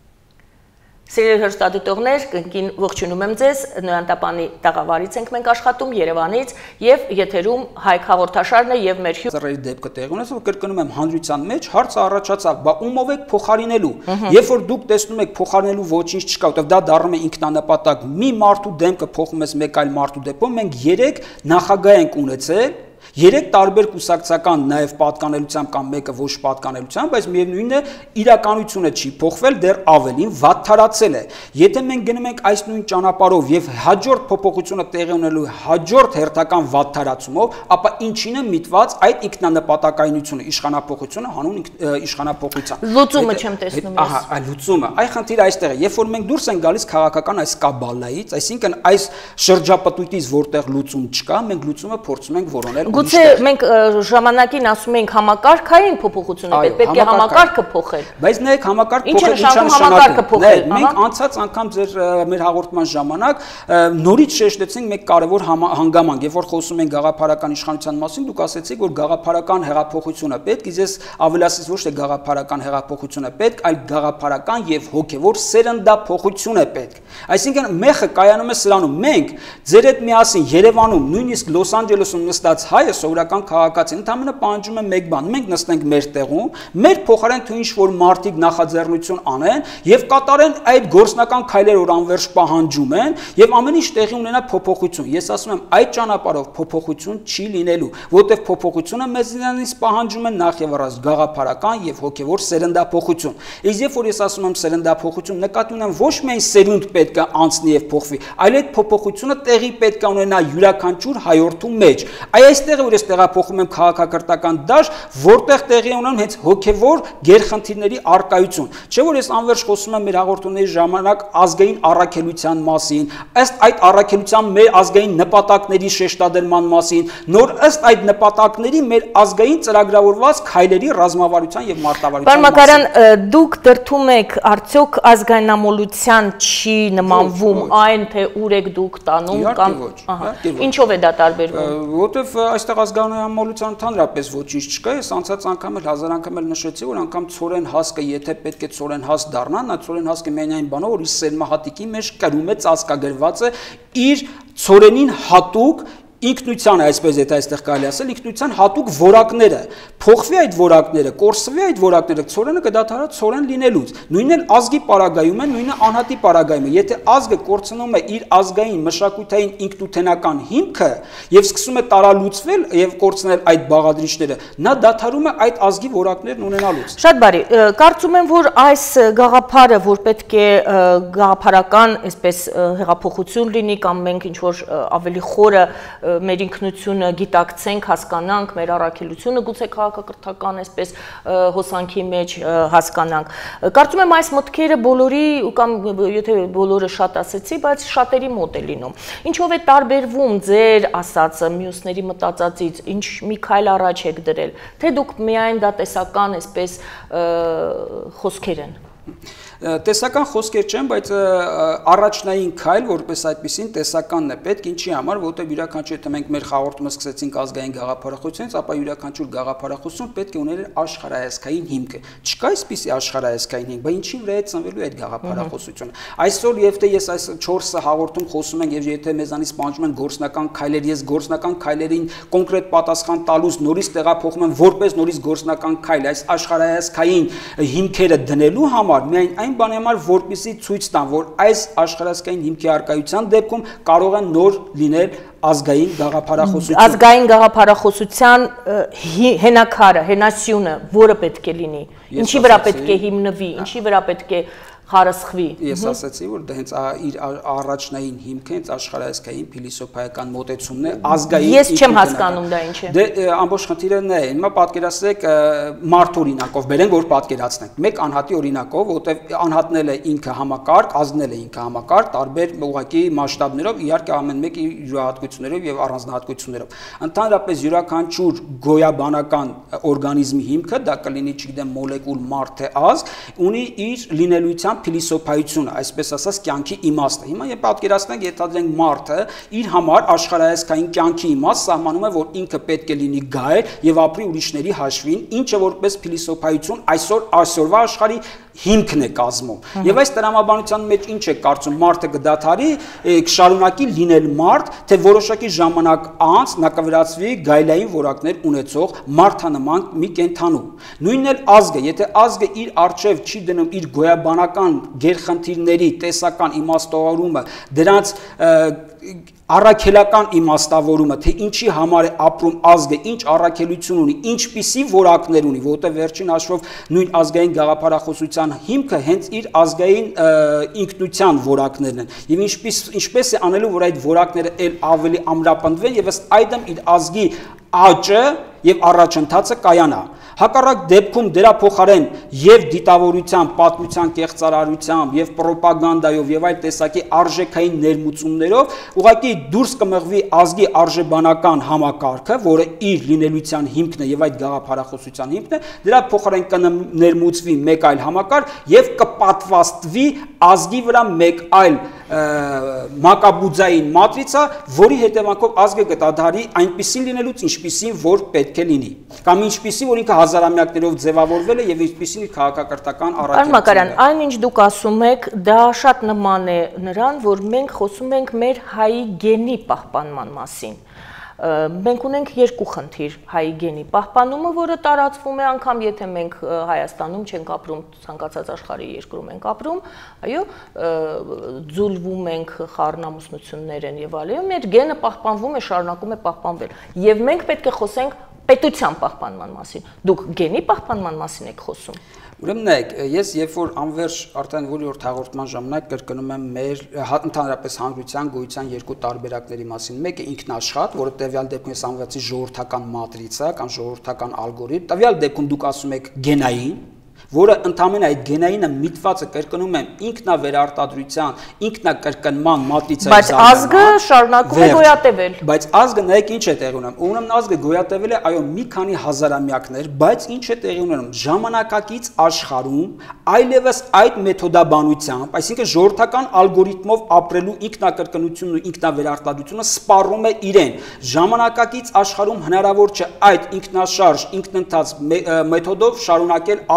Սիրելի հեռուստադիտողներ, կնքին ողջունում եմ ձեզ, Նոյանտապանի տաղավարից ենք մենք աշխատում Երևանից եւ եթերում Հայք հաղորդաշարն է եւ մեր
ծառերի դեպքը տեղի ունեցավ, կրկնում եմ հանրության մեջ հարցը առաջացավ, բա ումով եք փոխարինելու։ Երբ որ դուք տեսնում եք փոխարինելու ոչինչ չկա, որտեղ դա դառնում է ինքնանպատակ, մի մարդու դեմքը փոխում ես մեկ այլ մարդու դեպքում, մենք 3 նախագահ ենք ունեցել 3 տարբեր կուսակցական նաև պատկանելությամբ կամ մեկը ոչ պատկանելությամբ, բայց միևնույնն է իրականությունը չի փոխվել, դեռ ավելին վատթարացել է։ Եթե մենք գնում ենք այս նույն ճանապարհով եւ հաջորդ փոփոխությունը տեղի ունելու հաջորդ հերթական վատթարացումով, ապա ինչին է միտված այդ ինքնանպատակայնությունը, իշխանապողությունը հանուն իշխանապողության։
Լուծումը չեմ տեսնում ես։
Ահա, այ լուծումը, այ խնդիրը այստեղ է։ Երբ որ մենք դուրս ենք գալիս քաղաքական այս կաբալայից, այսինքն այս շրջապտույտից, որտեղ լուծում չկա, մենք լուծումը փորձում ենք որոնել։
Գուցե մենք ժամանակին ասում ենք համակարգային փոփոխություն է պետք է համակարգը փոխել։
Բայց նայեք համակարգ փոխել ինչա նշանակում։ Մենք անցած անգամ ձեր մեր հաղորդման ժամանակ նորից շեշտեցինք մեկ կարևոր հանգամանք, երբ որ խոսում ենք գաղափարական իշխանության մասին, դուք ասացիք, որ գաղափարական հեղափոխություն է պետք, իսկ ես ավելացրի ոչ թե գաղափարական հեղափոխություն է պետք, այլ գաղափարական եւ հոգեվոր սերնդափոխություն է պետք։ Այսինքն մեխը կայանում է սրանում, մենք ձեր հետ միասին Երևանում, նույնիսկ Լոս Անջելեսում նստած հայը սովորական քաղաքացի ընդհանրապես պահանջում է մեկ բան, մենք նստենք մեր տեղում, մեր փոխարեն თუ ինչ որ մարդիկ նախաձեռնություն անեն եւ կատարեն այդ գործնական քայլերը, որ անverջ պահանջում են եւ ամեն ինչ տեղի ունենա փոփոխություն։ Ես ասում եմ, այդ ճանապարհով փոփոխություն չի լինելու, որտեղ փոփոխությունը մեզանից պահանջում է նախ եւ առանց գաղափարական եւ հոգեվոր սերնդափոխություն։ Իսկ երբ որ ես ասում եմ սերնդափոխություն, նկատի ունեմ ոչ միայն սերունդ պետք է անցնի եւ փոխվի, այլ այդ փոփոխությունը տեղի պետք է ունենա յուրաքանչյուր հայորդու մեջ։ Այստեղ որ ես տեղափոխում եմ քաղաքակրթական դաշտ, որտեղ տեղի ունեն հենց հոգեվոր գերխնդիրների արկայություն։ Չէ՞ որ ես անverջ խոսում եմ մեր հաղորդումների ժամանակ ազգային առաքելության մասին, ըստ այդ առաքելության մեր ազգային նպատակների շեշտադրման մասին, նոր ըստ այդ նպատակների մեր ազգային ծրագրավորված քայլերի ռազմավարության եւ մարտավարության
մասին։ Պարոն Մակարյան, դուք դրթում եք արդյոք ազգայնամոլության չի նմանվում այն, թե ուր եք դուք տանում կամ ինչով է դա տարբերվում։
Որտեվ այստեղ ազգայնամոլության ընդհանրապես ոչինչ չկա, ես անցած անգամ էլ հազար անգամ էլ նշեցի, որ անգամ ցորեն հասկը, եթե պետք է ցորեն հաս դառնա, նա ցորեն հասկը միայն այն բանով, որ իր սերմահատիկի մեջ կրում է ծածկագրված է իր ցորենին հատուկ ինքնության, այսպես եթե այստեղ կարելի ասել, ինքնության հատուկ որակները, փոխվի այդ որակները, կորսվի այդ որակները, ցորենը կդադարա ցորեն լինելուց։ Նույնն էլ ազգի պարագայում է, նույնը անհատի պարագայում է։ Եթե ազգը կորցնում է իր ազգային մշակութային ինքնութենական հիմքը եւ սկսում է տարալուծվել եւ կորցնել այդ բաղադրիչները, նա դադարում է այդ ազգի որակներն ունենալուց։
Շատ բարի, կարծում եմ, որ այս գաղափարը, որ պետք է գաղափարական, այսպես հեղափոխություն լինի կամ մենք ինչ որ ավելի խորը մեր ինքնությունը գիտակցենք, հասկանանք, մեր առաքելությունը գուցե քաղաքակրթական այսպես հոսանքի մեջ հասկանանք։ Կարծում եմ այս մտքերը բոլորի կամ եթե բոլորը շատ ասեցի, բայց շատերի մոտ է լինում։ Ինչով է տարբերվում ձեր ասածը մյուսների մտածածից, ինչ մի քայլ առաջ եք դրել, թե դուք միայն դա տեսական այսպես խոսքեր են։
Տեսական խոսքեր չեն, բայց առաջնային քայլ, որպես այդպեսին տեսականն է պետք, ինչի համար, որտեղ յուրաքանչյուր եթե մենք մեր խաղորդումը սկսեցինք ազգային գաղափարախոսությունից, ապա յուրաքանչյուր գաղափարախոսություն պետք է ուներ աշխարհայացքային հիմքը։ Չկա այսպիսի աշխարհայացքային հիմք, բայց ինչի վրա է ծնվելու այդ գաղափարախոսությունը։ Այսօր եւ թե ես այս 4 հաղորդում խոսում ենք եւ եթե մեզանից պահանջում են գործնական քայլեր, ես գործնական քայլերին կոնկրետ պատասխան տալուց նորից տեղափոխում եմ որպես նորից գործնական քայլ, այս աշխարհայացքային հիմքերը դնելու համար միայն այն բանի համար, որպեսզի ցույց տան, որ այս աշխարհայացքային հիմքի արկայության դեպքում կարող են նոր լինել ազգային գաղափարախոսություն։ Ազգային
գաղափարախոսության հենակարը, հենասյունը, որը պետք է լինի, ինչի վրա պետք է հիմնվի, ինչի վրա պետք է խարսխվի։
Ես ասացի, որ դա հենց իր առաջնային հիմքը հենց աշխարհայացքային փիլիսոփայական մոտեցումն է, ազգային։
Ես չեմ հասկանում դա ինչ է։
Դե ամբողջ խնդիրը նա է։ Հիմա պատկերացրեք մարդ օրինակով բերենք, որ պատկերացնենք։ Մեկ անհատի օրինակով, որտեղ անհատն է ինքը համակարգ, ազգն է ինքը համակարգ, տարբեր ուղղակի մասշտաբներով, իհարկե ամեն մեկ իր յուրահատկություններով եւ առանձնահատկություններով։ Ընդհանրապես յուրաքանչյուր գոյաբանական օրգանիզմի հիմքը, դա կլինի, չգիտեմ, մոլեկուլ, մարդ թե ազգ, ունի իր լինելույթյան փիլիսոփայությունը, այսպես ասած, կյանքի իմաստը։ Հիմա եթե պատկերացնենք, եթե մարդը իր համար աշխարհայացքային կյանքի իմաստ սահմանում է, որ ինքը պետք է լինի գայր եւ ապրի ուրիշների հաշվին, ինչը որպես փիլիսոփայություն այսօրվա աշխարհի հիմքն է կազմում։ Եվ այս տրամաբանության մեջ ինչ է կարծում, մարդը կդադարի, կշարունակի լինել մարդ, թե որոշակի ժամանակ անց նա կվերածվի գայլային որակներ ունեցող մարդանման մի կենդանու։ Նույնն էլ ազգը, եթե ազգը իր արժև չի դնում իր գոյաբանական գերխնդիրների տեսական իմաստավորումը, դրանց առաքելական իմաստավորումը, թե ինչի համար է ապրում ազգը, ինչ առաքելություն ունի, ինչպիսի որակներ ունի, որտեղ վերջին հաշվով նույն ազգային գաղափարախոսության հիմքը հենց իր ազգային ինքնության որակներն են։ Եվ ինչպես է անելու, որ այդ որակները ել ավելի ամրապնդվեն եւ ըստ այդմ իր ազգի աճը եւ առաջընթացը կայանա։ Հակառակ դեպքում դրա փոխարեն եւ դիտավորության, պատմության կեղծարարությամբ եւ ռոպագանդայով եւ այլ տեսակի արժեքային ներմուծումներով ուղղակի դուրս կմղվի ազգի արժեբանական համակարգը, որը իր լինելության հիմքն է եւ այդ գաղափարախոսության հիմքն է, դրա փոխարեն կներմուծվի մեկ այլ համակարգ եւ կպատվաստվի ազգի վրա մեկ այլ մակաբուձային մատրիցա, որի հետևանքով ազգը կդադարի այնպիսին լինելուց, ինչպիսին որ պետք է լինի, կամ ինչպիսին որ ինքը հազարամյակներով ձևավորվել է եւ ինչպիսին իր քաղաքակրթական առաքելությունն է։
Այն ինչ դուք ասում եք, դա շատ նման է նրան, որ մենք խոսում ենք մեր հայի գենի պահպանման մասին։ Մենք ունենք երկու խնդիր հայի գենի պահպանումը, որը տարածվում է անգամ եթե մենք Հայաստանում չենք ապրում, ցանկացած աշխարհի երկրում ենք ապրում, այո, ձուլվում ենք, խառնամուսնություններ են եւ այլն, մեր գենը պահպանվում է, շարունակում է պահպանվել։ Եվ մենք պետք է խոսենք պետության պահպանման մասին։ Դուք գենի պահպանման մասին եք խոսում։
Ուրեմն նայեք, ես երբ որ անվերջ արդեն որի-որ հաղորդման ժամանակ կրկնում եմ մեր ընդհանրապես հանրության գոյության երկու տարբերակների մասին։ Մեկը ինքնաշխատ, որը տվյալ դեպքում ես անվերցի ժողովրդական մատրիցա կամ ժողովրդական ալգորիթմ, տվյալ դեպքում դուք ասում եք գենային, որը ընդամենը այդ գենայինը միտվածը կրկնում եմ ինքնավերարտադրության, ինքնակրկնման մատրիցայի
Բայց ազգը շարունակում է գոյատևել։
Բայց ազգը նայեք ինչ է տեղի ունենում։ Ուրեմն ազգը գոյատևել է այո մի քանի հազարամյակներ, բայց ինչ է տեղի ունենում ժամանակակից աշխարհում այլևս այդ մեթոդաբանությամբ, այսինքն ժողովրդական ալգորիթմով ապրելու ինքնակրկնությունն ու ինքնավերարտադրությունը սպառում է իրեն։ Ժամանակակից աշխարհում հնարավոր չէ այդ ինքնաշարժ, ինքնընթաց մեթոդով շարունակել ապրել։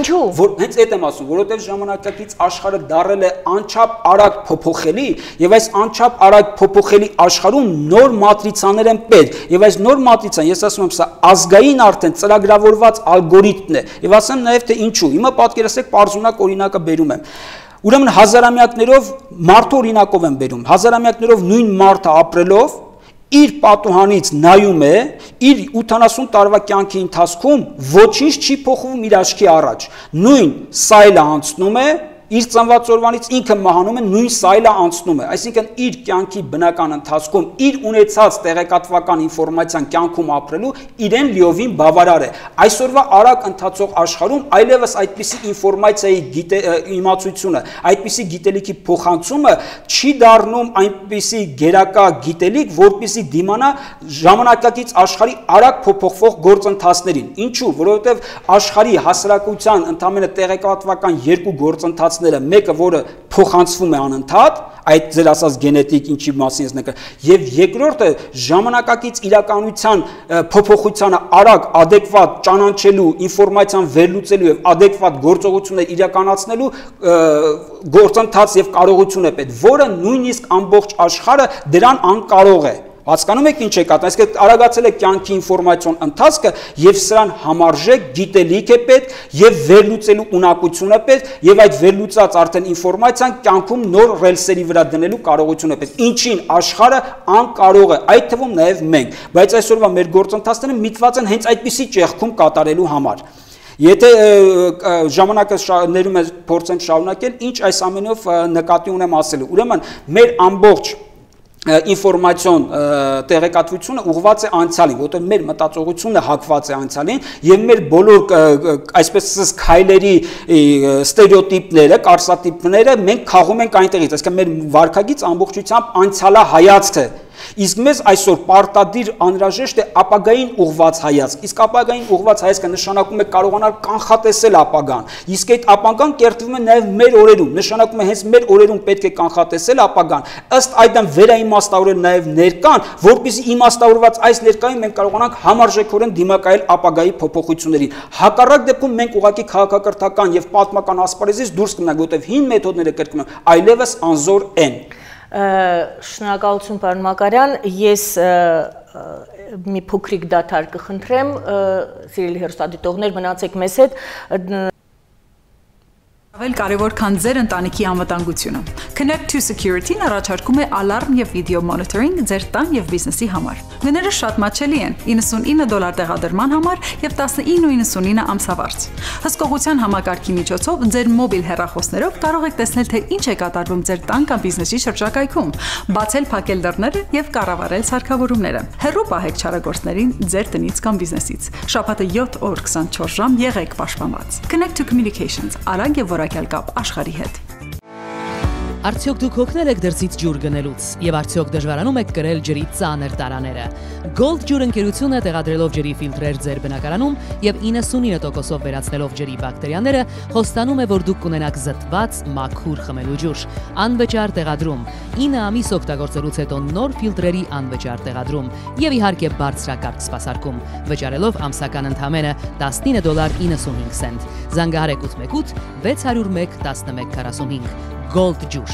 Ինչու՞։
Որ հենց այդ եմ ասում, որովհետև ժամանակակից աշխարհը դարել է անչափ արագ փոփոխելի, եւ այս անչափ արագ փոփոխելի աշխարհում նոր մատրիցաներ են պետք, եւ այս նոր մատրիցան, ես ասում եմ, սա ազգային արդեն ծրագրավորված ալգորիթմն է, եւ ասեմ նաեւ թե ինչու։ Հիմա պատկերացրեք պարզունակ օրինակը բերում եմ։ Ուրեմն հազարամյակներով մարդու օրինակով եմ բերում, հազարամյակներով նույն մարդը ապրելով իր պատուհանից նայում է, իր 80 տարվա կյանքի ընթացքում ոչինչ չի փոխվում իր աչքի առաջ։ Նույն սայլը անցնում է, իր ծնված օրվանից ինքը մահանում է, նույն սայլը անցնում է, այսինքն իր կյանքի բնական ընթացքում իր ունեցած տեղեկատվական ինֆորմացիան կյանքում ապրելու իրեն լիովին բավարար է։ Այսօրվա արագ ընթացող աշխարհում այլևս այդպիսի ինֆորմացիայի իմացությունը, այդպիսի գիտելիքի փոխանցումը չի դառնում այնպիսի գերակա գիտելիք, որպեսզի դիմանա ժամանակակից աշխարհի արագ փոփոխվող գործընթացներին։ Ինչու՞, որովհետև աշխարհի հասարակության ընդամենը տեղեկատվական երկու գործընթաց մեկը, որը փոխանցվում է անընդհատ, այդ ձեր ասած գենետիկ ինչի մասին ես նկար, եւ երկրորդը ժամանակակից իրականության փոփոխությանը արագ adekvat ճանաչելու, ինֆորմացիան վերլուծելու եւ adekvat գործողություններ իրականացնելու գործընթաց եւ կարողություն է պետք, որը նույնիսկ ամբողջ աշխարհը դրան անկարող է։ Հասկանում եք ինչ է կատարվում, այսինքն արագացել է կյանքի ինֆորմացիոն ընթացքը եւ սրան համարժեք գիտելիք է պետք եւ վերլուծելու ունակություն է պետք եւ այդ վերլուծած արդեն ինֆորմացիան կյանքում նոր ռելսերի վրա դնելու կարողություն է պետք, ինչին աշխարհը անկարող է, այդ թվում նաեւ մենք, բայց այսօրվա մեր գործընթացները միտված են հենց այդպիսի ճեղքում կատարելու համար։ Եթե ժամանակը ներում է փորձեմ շարունակել, ինչ այս ամենով նկատի ունեմ ասելու, ուրեմն մեր ամբողջ ինֆորմացիոն տեղեկատվությունը ուղղված է անցյալին, որտեղ մեր մտածողությունը հակված է անցյալին եւ մեր բոլոր այսպես ասած քայլերի ստերեոտիպները, կարծրատիպները մենք քաղում ենք այնտեղից, այսինքն մեր վարքագիծ ամբողջությամբ անցյալահայացք է։ Իսկ մեզ այսօր պարտադիր անհրաժեշտ է ապագային ուղղված հայացք։ Իսկ ապագային ուղղված հայացքը նշանակում է կարողանալ կանխատեսել ապագան։ Իսկ այդ ապագան կերտվում է նաև մեր օրերում, նշանակում է հենց մեր օրերում պետք է կանխատեսել ապագան։ Ըստ այդմ վերաիմաստավորել նաև ներկան, որպեսզի իմաստավորված այս ներկայում մենք կարողանանք համարժեքորեն դիմակայել ապագայի փոփոխություններին։ Հակառակ դեպքում մենք ուղղակի քաղաքակրթական եւ պատմական ասպարեզից դուրս կմնանք, որովհետեւ հին մեթոդները կրկնում եմ, այլևս անզոր են։
Շնորհակալություն պարոն Մակարյան, ես մի փոքրիկ դադար կխնդրեմ, սիրելի հեռուստադիտողներ, մնացեք մեզ հետ։
Ավելի կարևոր քան ձեր ընտանիքի անվտանգությունը։ Connect to Security-ն առաջարկում է ալարմ եւ վիդեո մոնիթորինգ ձեր տան եւ բիզնեսի համար։ Գները շատ մատչելի են՝ $99 տեղադրման համար եւ 19.99 ամսավարձ։ Հսկողության համակարգի միջոցով ձեր մոբիլ հեռախոսներով կարող եք տեսնել, թե ինչ է կատարվում ձեր տան կամ բիզնեսի շրջակայքում, բացել փակել դռները եւ կառավարել սարքավորումները։ Հեռու պահեք չարագործներին ձեր տնից կամ բիզնեսից։ Շաբաթը 7 օր 24 ժամ եղեք պաշտպանված։ Connect to Communications, արագ եւ կապ աշխարհի հետ։
Արդյոք դուք հոգնել եք դրսից ջուր գնելուց եւ արդյոք դժվարանում եք կրել ջրի ծանր տարաները։ Gold ջուր ընկերությունը տեղադրելով ջրի ֆիլտրեր ձեր բնակարանում եւ 99%-ով վերացնելով ջրի բակտերիաները, հոստանում է, որ դուք կունենաք զտված, մաքուր խմելու ջուր։ Անվճար տեղադրում։ 9 ամիս օգտագործելուց հետո նոր ֆիլտրերի անվճար տեղադրում եւ իհարկե բարձրակարգ սպասարկում, վճարելով ամսական ընդամենը $19.95։ Զանգահարեք 818 601 1145։ Gold ջուր։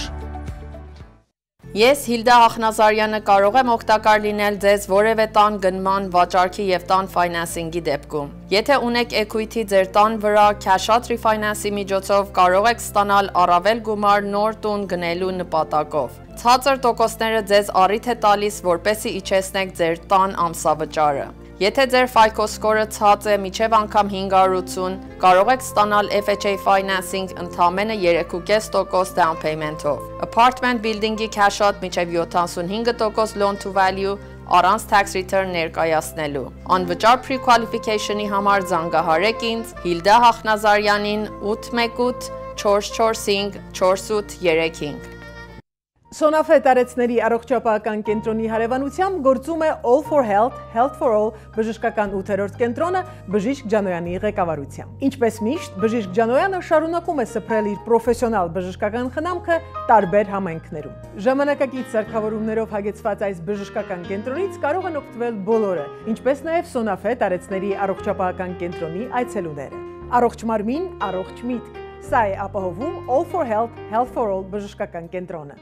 Ես Հիլդա Ախնազարյանը կարող եմ օգտակար լինել ձեզ որևէ տան գնման, վաճառքի եւ տան ֆայնանսինգի դեպքում։ Եթե ունեք equity ձեր տան վրա, cash-out refinance-ի միջոցով կարող եք ստանալ առավել գումար նոր տուն գնելու նպատակով։ Ցածր տոկոսները ձեզ առիթ է տալիս, որպեսզի իջեցնեք ձեր տան ամսավճարը։ Եթե ձեր FICO score-ը ցած է մինչև անգամ 580, կարող եք ստանալ FHA financing ընդամենը 3.5% down payment-ով։ Apartment building-ի cash-out մինչև 75% loan to value առանց tax return ներկայացնելու։ Անվճար pre-qualification-ի համար զանգահարեք ինձ Հիլդա Ախնազարյանին 818 445 4835։
Սոնաֆե տարեցների առողջապահական կենտրոնի հարևանությամբ գործում է All for Health, Health for All բժշկական 8-րդ կենտրոնը Բժիշկ Ջանոյանի ղեկավարությամբ։ Ինչպես միշտ, Բժիշկ Ջանոյանը շարունակում է սփռել իր պրոֆեսիոնալ բժշկական խնամքը տարբեր համայնքներում։ Ժամանակակից սարքավորումներով հագեցված այս բժշկական կենտրոնից կարող են օգտվել բոլորը, ինչպես նաև Սոնաֆե տարեցների առողջապահական կենտրոնի այցելուները։ Առողջ մարմին, առողջ միտք։ Սա է ապահովում All for Health, Health for All բժշկական կենտրոնը։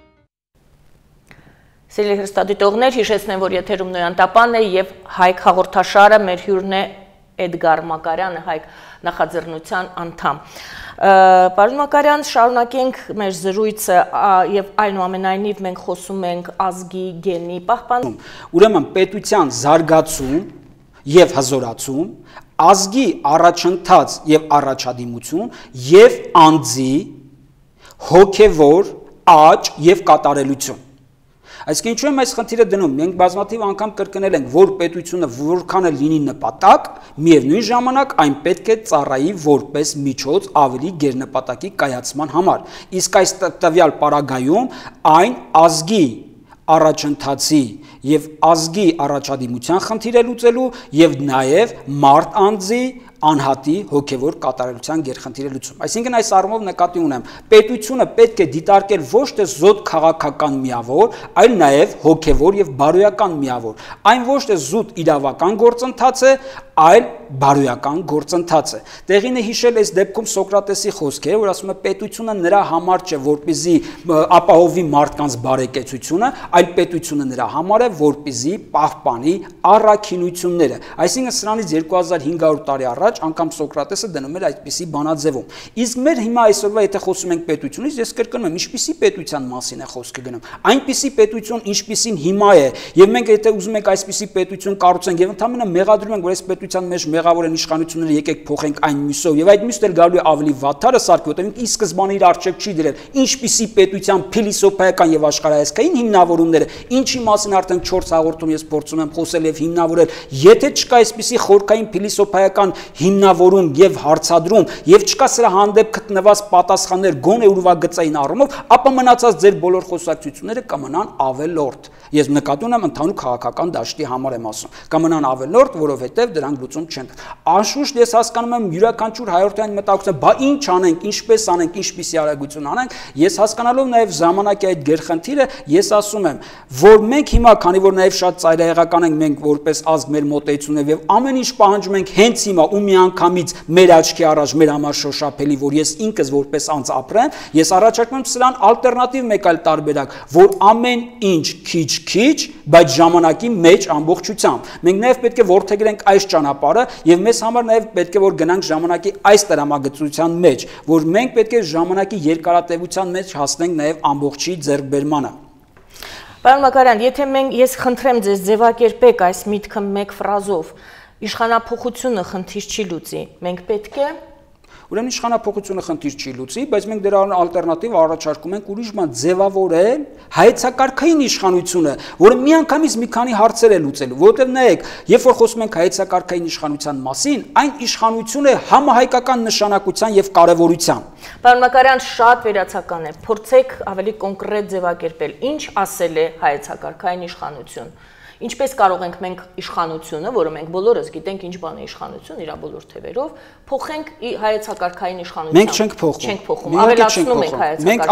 Սիրելի հեռուստադիտողներ, հիշեցնեմ, որ եթերում Նոյան Տապանն է եւ Հայք հաղորդաշարը մեր հյուրն է Էդգար Մակարյանը, Հայք նախաձեռնության անդամ։ Պարոն Մակարյան, շարունակենք մեր զրույցը եւ այնուամենայնիվ մենք խոսում ենք ազգի գենի պահպանում։
Ուրեմն պետության զարգացում եւ հզորացում, ազգի առաջընթաց եւ առաջադիմություն եւ անձի հոգեվոր աճ եւ կատարելություն։ Այսինքն ինչու եմ այս խնդիրը դնում, մենք բազմաթիվ անգամ կրկնել ենք, որ պետությունը որքան է լինի նպատակ, միևնույն ժամանակ այն պետք է ծառայի որպես միջոց ավելի գերնպատակի կայացման համար։ Իսկ այս տվյալ պարագայում այն ազգի առաջընթացի եւ ազգի առաջադիմության խնդիր է լուծելու եւ նաեւ մարդ անձի անհատի հոգևոր կատարելության գերխնդիր է լուծում։ Այսինքն այս առումով նկատի ունեմ, պետությունը պետք է դիտարկել ոչ թե զոտ քաղաքական միավոր, այլ նաև հոգևոր եւ բարոյական միավոր։ Այն ոչ թե զուտ իրավական գործընթաց է, այլ բարոյական գործընթաց է։ Տեղին է հիշել այս դեպքում Սոկրատեսի խոսքերը, որ ասում է պետությունը նրա համար չէ, որպեսզի ապահովի մարդկանց բարեկեցությունը, այլ պետությունը նրա համար է, որպեսզի պահպանի առաքինությունները։ Այսինքն սրանից 2500 տարի առաջ անգամ Սոկրատեսը դնում էր այդպիսի բանաձևում։ Իսկ մեր հիմա այսօրվա եթե խոսում ենք պետությունից, ես կրկնում եմ, ինչպիսի պետության մասին է խոսքը գնում։ Այնպիսի պետություն, ինչպիսին հիմա է, եւ մենք եթե ուզում ենք այսպիսի պետություն կառուցենք եւ ընդհանրապես մեղադրում ենք, որ այս պետության մեջ մեղավոր են իշխանությունները, եկեք փոխենք այն մյուսով, եւ այդ մյուսն էլ գալու է ավելի վատթարը սարքի, որտեղ ի սկզբանե իր արժեք չի դրել ինչպիսի պետության փիլիսոփայական եւ աշխարհայացքային հիմնավորումները, ինչի մասին արդեն 4 հաղորդում ես փորձում եմ խոսել եւ հիմնավորել, եթե չկա այսպիսի խորքային փիլիսոփայական հիմնավորում եւ հարցադրում եւ չկա սրա հանդեպ գտնված պատասխաններ գոնե ուրվագծային առումով, ապա մնացած ձեր բոլոր խոսակցությունները կմնան ավելորդ։ Ես նկատի ունեմ ընդհանուր քաղաքական դաշտի համար եմ ասում, կմնան ավելորդ, որովհետեւ դրանք լուծում չեն։ Անշուշտ ես հասկանում եմ յուրաքանչյուր հայորդյան մտածում, բա ինչ անենք, ինչպես անենք, ինչպիսի արագություն անենք, ես հասկանալով նաեւ ժամանակի այդ գերխնդիրը, ես ասում եմ, որ մենք հիմա, քանի որ նաեւ շատ ծայրահեղական ենք մենք որպես ազգ մեր մոտեցումներով եւ ամեն ինչ պահանջում ենք հենց հիմա ու միանգամից մեր աչքի առաջ մեր համար շոշափելի, որ ես ինքս որպես անձ ապրեմ, ես առաջարկում եմ սրան ալտերնատիվ մեկ այլ տարբերակ, որ ամեն ինչ քիչ, բայց ժամանակի մեջ ամբողջությամբ։ Մենք նաեւ պետք է որդեգրենք այս ճանապարհը եւ մեզ համար նաեւ պետք է որ գնանք ժամանակի այս տրամագծության մեջ, որ մենք պետք է ժամանակի երկարատևության մեջ հասնենք նաեւ ամբողջի ձեռքբերմանը։
Պարոն Մակարյան, եթե ես խնդրեմ ձեզ ձևակերպեք այս միտքը մեկ ֆրազով, իշխանափոխությունը խնդիր չի լուծի, մենք պետք է
Ուրեմն իշխանափոխությունը խնդիր չի լուծի, բայց մենք դրան ալտերնատիվ առաջարկում ենք ուրիշ բան ձևավորել հայեցակարգային իշխանությունը, որը միանգամից մի քանի հարցեր է լուծելու, որովհետև նայեք, երբ որ խոսում ենք հայեցակարգային իշխանության մասին, այն իշխանություն է համահայկական նշանակության եւ կարեւորության։
Պարոն Մակարյան, շատ վերացական է, փորձեք ավելի կոնկրետ ձևակերպել, ինչ ասել է հայեցակարգային իշխանություն։ Ինչպես կարող ենք մենք իշխանությունը, որը մենք բոլորս գիտենք ինչ բան է իշխանություն, իր բոլոր թևերով, փոխենք հայեցակարգային իշխանության։
Մենք չենք փոխում,
ավելացնում ենք հայեցակարգային։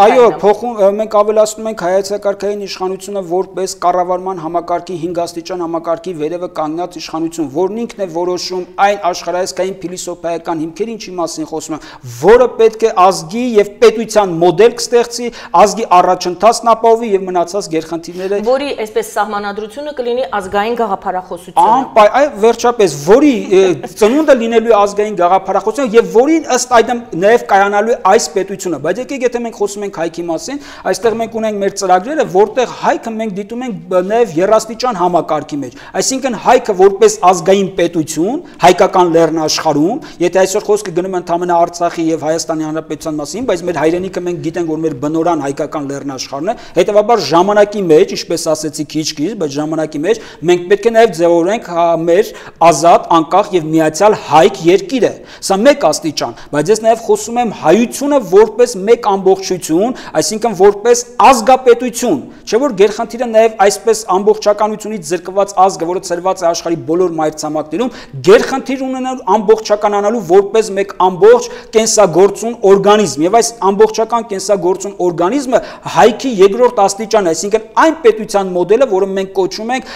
Մենք ավելացնում ենք հայեցակարգային իշխանությունը որպես կառավարման համակարգի 5 աստիճան համակարգի վերևը կանգնած իշխանություն, որն ինքն է որոշում այն աշխարհայացքային փիլիսոփայական հիմքերը, ինչի մասին խոսում եմ, որը պետք է ազգի եւ պետության մոդել կստեղծի, ազգի առաջընթացն ապահովի եւ մնացած գերխնդիրները,
որի այսպես սահմանադրությունը կլինի ազգային գաղափարախոսությունը։
Վերջապես, որի ծնունդը լինելու է ազգային գաղափարախոսությունը եւ որին ըստ այդմ նաեւ կայանալու է այս պետությունը։ Բայց եկեք եթե մենք խոսում ենք հայքի մասին, այստեղ մենք ունենք մեր ծրագրերը, որտեղ հայքը մենք դիտում ենք նաեւ երաստիճան համակարգի մեջ։ Այսինքն հայքը որպես ազգային պետություն հայկական լեռնաշխարհում, եթե այսօր խոսքը գնում է ընդհանրապես Արցախի եւ Հայաստանի Հանրապետության մասին, բայց մեր հայրենիքը մենք գիտենք, որ մեր բնորան հայկական լեռնաշխարհն է, հետեւաբար ժամանակի մեջ, ինչպես ասեցի քիչ-քիչ, բայց ժամանակի մեջ մենք պետք է նաև ձևավորենք մեր ազատ, անկախ եւ միացյալ հայք երկիրը։ Սա մեկ աստիճան, բայց ես նաև խոսում եմ հայությունը որպես մեկ ամբողջություն, այսինքն որպես ազգապետություն, չէ՞ որ գերխնդիրը նաև այսպես ամբողջականությունից զրկված ազգը, որը ծրված է աշխարհի բոլոր մայրցամաքներում, գերխնդիր ունենալու ամբողջականանալու որպես մեկ ամբողջ կենսագործուն օրգանիզմ, եւ այս ամբողջական կենսագործուն օրգանիզմը հայքի երկրորդ աստիճան է, այսինքն այն պետության մոդելը, որը մենք կոչում ենք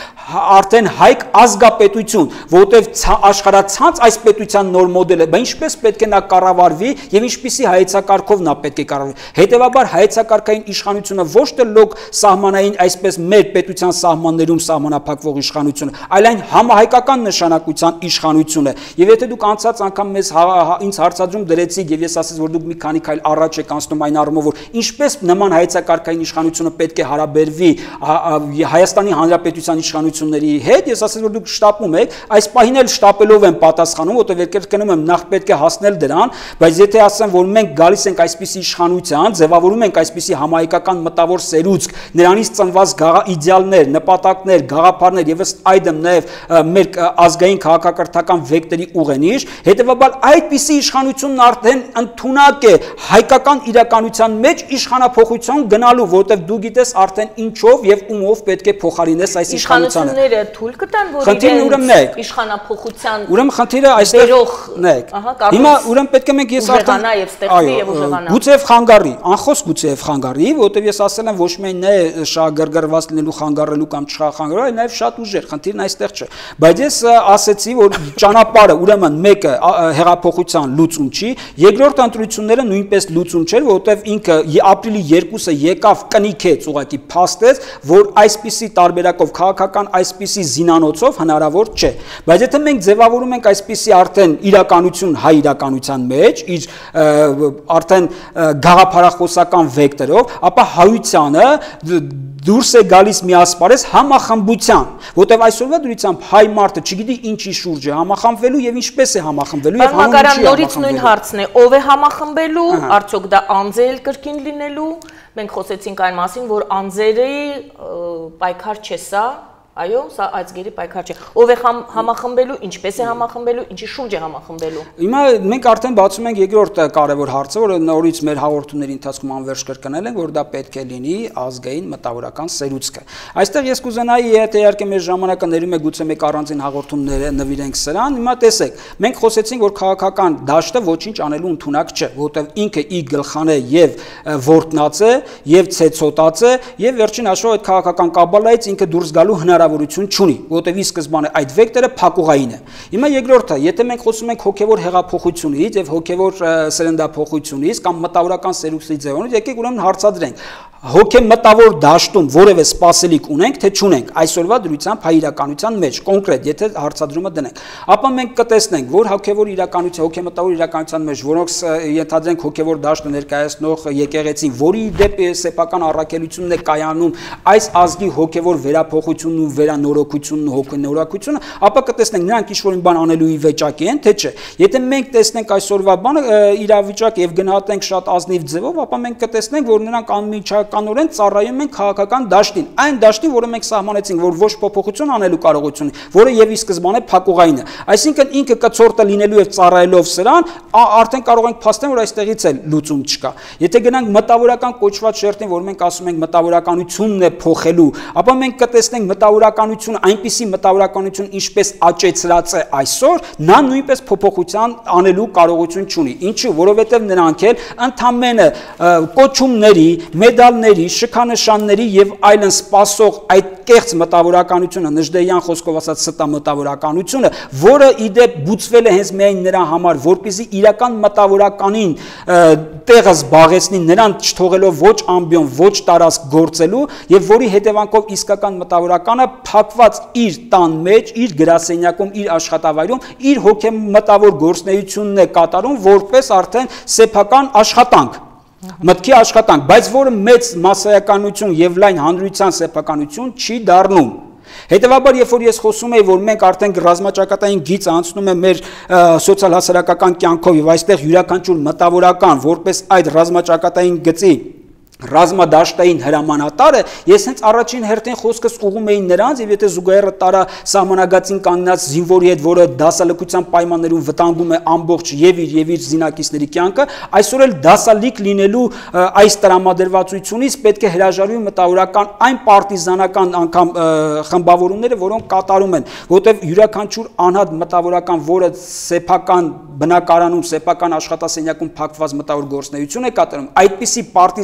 արդեն հայք ազգապետություն, որովհետև աշխարհացած այս պետության նոր մոդելը, բա ինչպես պետք է նա կառավարվի եւ ինչպիսի հայեցակարգով նա պետք է կառավարվի։ Հետևաբար հայեցակարգային իշխանությունը ոչ թե լոկ սահմանային այսպես մեր պետության սահմաններում սահմանափակվող իշխանությունը, այլ այն համահայկական նշանակության իշխանություն է։ Եվ եթե դուք անցած անգամ մեզ ինձ հարցադրում դրեցիք եւ ես ասացի, որ դուք մի քանի քայլ առաջ եք անցնում այն առումով, որ ինչպես նման հայեցակարգային իշխանությունը պետք է հարաբերվի Հայաստանի Հանրապետության իշխանությունների հետ, ես ասացի, որ դուք շտապում եք, այս պահին էլ շտապելով եմ պատասխանում, որտեղ կրկնում եմ, նախ պետք է հասնել դրան, բայց եթե ասեմ, որ մենք գալիս ենք այսպիսի իշխանության, ձևավորում ենք այսպիսի համահայկական մտավոր սերուցք, նրանից ծնված իդեալներ, նպատակներ, գաղափարներ եւ ըստ այդմ նաեւ մեր ազգային քաղաքակրթական վեկտորի ուղենիշ, հետեւաբար այդպիսի իշխանությունն արդեն ընդունակ է հայկական իրականության մեջ իշխանափոխություն գնալու, որտեղ դու գիտես արդեն ինչով եւ ումով պետք է փոխարինես այս իշխանությանը։
Իշխանությունները թույլ կտան, որ իրենց իշխանափոխության
ուրեմն խնդիրը այստեղ նայեք։ Հիմա ուրեմն պետք է մենք ես արդեն գուցեև խանգարի, անխոս գուցեև խանգարի, որտեղ ես ասել եմ ոչ միայն նա շահագրգռված լինելու խանգարելու կամ չխանգարելու, այլ նաեւ շատ ուժեր, խնդիրն այստեղ չէ։ Բայց ես ասեցի, որ ճանապարհը ուրեմն մեկը հեղափոխության լուծում չի, երկրորդ ընտրությունները նույնպես լուծում չէր, որովհետև ինքը ապրիլի 2-ը եկավ կնիքեց ուղղակի փաստեց, որ այսպիսի տարբերակով քաղաքական այսպիսի զինանոցով հնարավոր չէ։ Բայց եթե մենք ձևավորում ենք այսպիսի արդեն իրականություն հայ իրականության մեջ, իր արդեն գաղափարախոսական վեկտորով, ապա հայությանը դուրս է գալիս մի ասպարեզ համախմբության, որտեղ այսօրվա դրությամբ հայ մարդը չգիտի ինչի շուրջ է համախմբվելու եւ ինչպես է համախմբվելու եւ
համակարգ նորից նույն հարցն է, ով է համախմբելու, արդյոք դա անձել կրկին լինելու, մենք խոսեցինք այն մասին, որ անձերի պայքար չէ սա, այո, սա այցգերի պայքար չէ։ Ով է համախմբելու, ինչպես է համախմբելու, ինչի շուրջ է համախմբելու։
Հիմա մենք արդեն բացում ենք երկրորդ կարևոր հարցը, որը նորից մեր հաղորդումների ընթացքում անվերջ կրկնել ենք, որ դա պետք է լինի ազգային մտավորական սերուցքը։ Այստեղ ես կուզենայի, եթե իհարկե մեր ժամանակը ներում է, գուցե մեկ առանձին հաղորդումներ նվիրենք սրան։ Հիմա տեսեք, մենք խոսեցինք, որ քաղաքական դաշտը ոչինչ անելու ընդունակ չէ, որովհետև ինքը ի գլխան է եւ որտնած է, եւ ցեցոտած է, եւ վերջին հաշվով այդ քաղաքական կաբալայից ինքը դուրս գալու հնարավորություն չունի, որտեղ ի սկզբանե այդ վեկտորը փակուղային է։ Հիմա երկրորդը, եթե մենք խոսում ենք հոգևոր հեղափոխությունից եւ հոգևոր սերնդափոխությունից կամ մտավորական սերուցքի ձևանից, եկեք ուրեմն հարցադրենք, հոգեմտավոր դաշտում որևէ սպասելիք ունենք, թե չունենք այսօրվա դրությամբ հայ իրականության մեջ, կոնկրետ, եթե հարցադրումը դնենք, ապա մենք կտեսնենք, որ հոգևոր իրականության, հոգեմտավոր իրականության մեջ, որոնց ենթադրենք հոգևոր դաշտը ներկայացնող եկեղեցին, որի դեպ սեփական առաքելությունն է կայանում այս ազգի հոգևոր վերափոխությունն ու վերանորոգությունն ու հոգենորոգությունը, ապա կտեսնենք նրանք ինչ-որ մի բան անելու վիճակի են, թե չէ։ Եթե մենք տեսնենք այսօրվա բանը իրավիճակ եւ գնահատենք շատ ազնիվ ձևով, ապա մենք կտեսնենք, որ նրանք անմիջականորեն ծառայում են քաղաքական դաշտին, այն դաշտին, որը մենք սահմանեցինք, որ ոչ փոփոխություն անելու կարողություն ունի, որը եւ ի սկզբանե փակուղային է։ Այսինքն ինքը կցորտը լինելու եւ ծառայելով սրան, արդեն կարող ենք փաստել, որ այստեղից էլ լուծում չկա։ Եթե գնանք մտավորական կոչված շերտին, որ մենք ասում ենք մտավորականությունն է փոխելու, ապա մենք կտեսնենք մտավորականությունը, այնպիսի մտավորականություն, ինչպես աճեցրած է այսօր, նա նույնպես փոփոխության անելու կարողություն չունի։ Ինչու՞, որովհետեւ նրանք էլ ընդամենը կոչումների, մեդալների, շքանշանների եւ այլն սпасող այդ կեղծ մտավորականությունը, Նժդեյան խոսքով ասած ստա մտավորականությունը, որը իդեպ բուծվել է հենց միայն նրա համար, որպեսզի իրական մտավորականին տեղը զբաղեցնի, նրան չթողելով ոչ ամբիոն, ոչ տարածք գործելու եւ որի հետևանքով իսկական մտավորականը փակված իր տան մեջ, իր գրասենյակում, իր աշխատավայրում, իր հոգեմտավոր գործունեությունն է կատարում որպես արդեն սեփական աշխատանք, մտքի աշխատանք, բայց որը մեծ մասսայականություն եւ լայն հանրության սեփականություն չի դառնում։ Հետևաբար, երբ որ ես խոսում եի, որ մենք արդեն ռազմաճակատային գիծը անցնում է մեր սոցիալ-հասարակական կյանքով եւ այստեղ յուրաքանչյուր մտավորական որպես այդ ռազմաճակատային գծի ռազմադաշտային հրամանատարը, ես հենց առաջին հերթին խոսքս ուղում էի նրանց եւ եթե զուգահեռը տարա սահմանագծին կանգնած զինվորի հետ, որը դասալքության պայմաններում վտանգում է ամբողջ եւ իր զինակիցների կյանքը, այսօր էլ դասալիկ լինելու այս տրամադրվածությունից պետք է հրաժարվի մտավորական այն պարտիզանական անգամ խմբավորումները, որոնք կատարում են, որտեղ յուրաքանչյուր անհատ մտավորական, որը սեփական բնակարանում, սեփական աշխատասենյակում փակված մտավոր գործունեություն է կատարում, այդպիսի պարտիզանական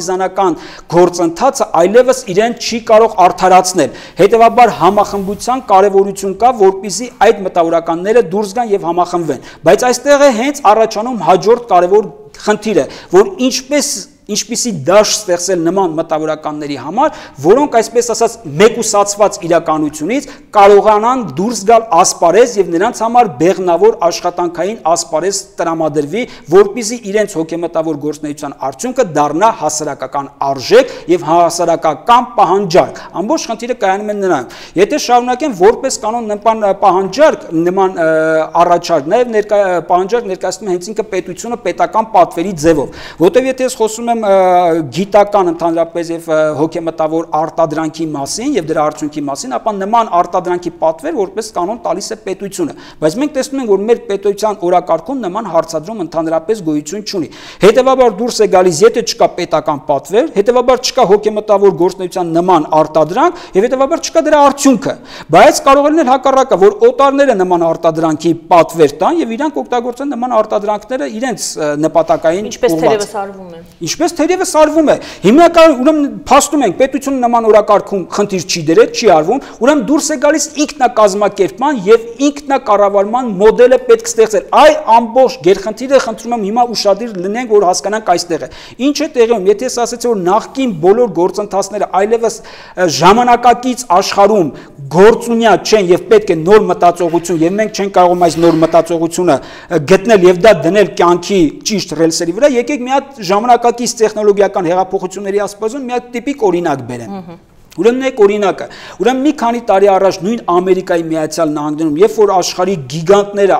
համախմբության գործընթացը այլևս իրեն չի կարող արդարացնել։ Հետևաբար համախմբության կարևորություն կա, որպեսզի այդ մտավորականները դուրս գան եւ համախմբվեն։ Բայց այստեղ է հենց առաջանում հաջորդ կարևոր խնդիրը, որ ինչպիսի դաշտ ստեղծել նման մտավորականների համար, որոնք այսպես ասած մեկուսացված իրականությունից կարողանան դուրս գալ ասպարեզ եւ նրանց համար բեղնավոր աշխատանքային ասպարեզ տրամադրվի, որպեսզի իրենց հոգեմտավոր գործունեության արդյունքը դառնա հասարակական արժեք եւ հասարակական պահանջարկ։ Ամբողջ խնդիրը կայանում է նրանում։ Եթե շարունակեն որպես կանոն նման պահանջարկ, նման առաջարկ, նաեւ պահանջարկ ներկայացնում է հենց ինքը պետությունը պետական պատվերի ձևով, որտեղ եթե ես խոսում եմ գիտական ընդհանրապես եւ հոգեմտավոր արտադրանքի մասին եւ դրա արդյունքի մասին, ապա նման արտադրանքի պատվեր որպես կանոն տալիս է պետությունը, բայց մենք տեսնում ենք, որ մեր պետության օրակարգում նման հարցադրում ընդհանրապես գոյություն չունի։ Հետևաբար դուրս է գալիս, եթե չկա պետական պատվեր, հետևաբար չկա հոգեմտավոր գործունեության նման արտադրանք եւ հետևաբար չկա դրա արդյունքը, բայց կարող է լինել հակառակը, որ օտարները նման արտադրանքի պատվեր տան եւ իրանք օգտագործեն նման արտադրանքները իրենց նպատակային
ինչպես թերևս արվում է։
Ինչպես թերևս արվում է։ Հիմնականում ուրեմն փաստում ենք պետությունը նման օրակարգում խնդիր չի դրել, չի արվում, ուրեմն դուրս է գալիս ինքնակազմակերպման եւ ինքնակառավարման մոդելը պետք ստեղծել։ Այ ամբողջ գերխնդիրը խնդրում եմ հիմա ուշադիր լինենք, որ հասկանանք այստեղ է։ Ինչ է տեղի ունենում, եթե ես ասացի, որ նախկին բոլոր գործընթացները այլևս ժամանակակից աշխարհում գործունյա չեն եւ պետք է նոր մտածողություն եւ մենք չենք կարող այս նոր մտածողությունը գտնել եւ դա դնել կյանքի ճիշտ ռելսերի վրա, եկեք մի հատ ժամանակակից տեխնոլոգիական հեղափոխությունների ասպարեզում մի հատ տիպիկ օրինակ բերեմ։ Ուրեմն մեկ օրինակը, ուրեմն մի քանի տարի առաջ նույն Ամերիկայի Միացյալ Նահանգներում, երբ որ աշխարհի գիգանտները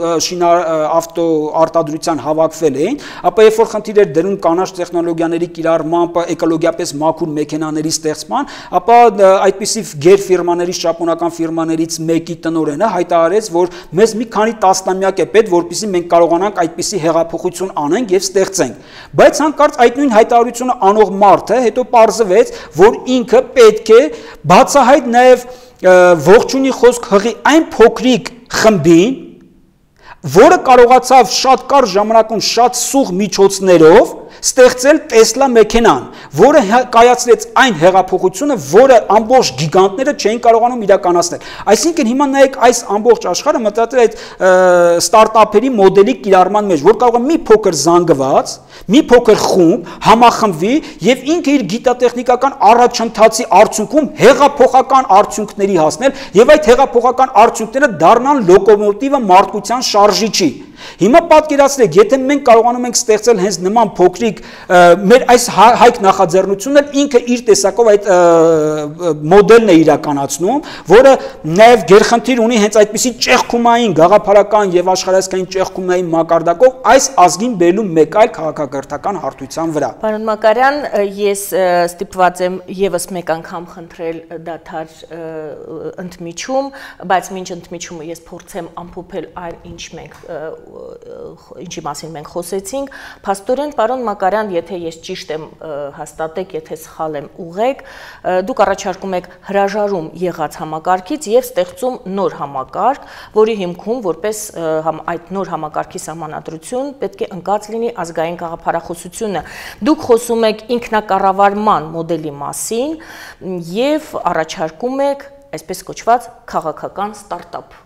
ավտո արտադրության հավաքվել էին, ապա երբ որ խնդիր էր դրում կանաչ տեխնոլոգիաների կիրառմամբ, էկոլոգիապես մաքուր մեքենաների ստեղծման, ապա այդպիսի գերֆիրմաների, ճապոնական ֆիրմաներից մեկի տնօրենը հայտարարեց, որ մեզ մի քանի տասնամյակ է պետք, որպեսզի մենք կարողանանք այդպիսի հեղափոխություն անենք եւ ստեղծենք։ Բայց հանկարծ այդ նույն հայտարարությունը անող մարդը հետո պարզվեց, որ ինքը պետք է բացահայտ նաև ողջունի խոսք հղի այն փոքրիկ խմբին, որը կարողացավ շատ կարճ ժամանակում շատ սուղ միջոցներով ստեղծել Տեսլա մեքենան, որը կայացրեց այն հեղափոխությունը, որը ամբողջ գիգանտները չէին կարողանում իրականացնել։ Այսինքն հիմա նայեք այս ամբողջ աշխարհը մտածել այդ ստարտափերի մոդելի կիրառման մեջ, որ կարող է մի փոքր զանգված, մի փոքր խումբ համախմբվի եւ ինքը իր գիտատեխնիկական առաջընթացի արդյունքում հեղափոխական արդյունքների հասնել եւ այդ հեղափոխական արդյունքները դառնան լոկոմոտիվը մարդկության շարժիչի։ Հիմա պատկերացրեք, եթե մենք կարողանում ենք ստեղծել հենց նման փոքրիկ մեր այս հայք նախաձեռնությունը ինքը իր տեսակով այդ մոդելն է իրականացնում, որը նաև գերխնդիր ունի հենց այդպիսի ճեղքումային գաղափարական եւ աշխարհայացքային ճեղքումային մակարդակով այս ազգին բերելու մեկ այլ քաղաքակրթական հարթության վրա։
Պարոն Մակարյան, ես ստիպված եմ եւս մեկ անգամ խնդրել դադար ընդմիջում, բայց մինչ ընդմիջումը ես փորձեմ ամփոփել այն, ինչ մենք ինչի մասին մենք խոսեցինք, փաստորեն պարոն Մակարյան, եթե ես ճիշտ եմ հաստատեք, եթե սխալ եմ ուղեք, դուք առաջարկում եք հրաժարում եղած համակարգից եւ ստեղծում նոր համակարգ, որի հիմքում որպես այդ նոր համակարգի սահմանադրություն պետք է ընկած լինի ազգային գաղափարախոսությունը։ Դուք խոսում եք ինքնակառավարման մոդելի մասին եւ առաջարկում եք այսպես կոչված քաղաքական ստարտափ։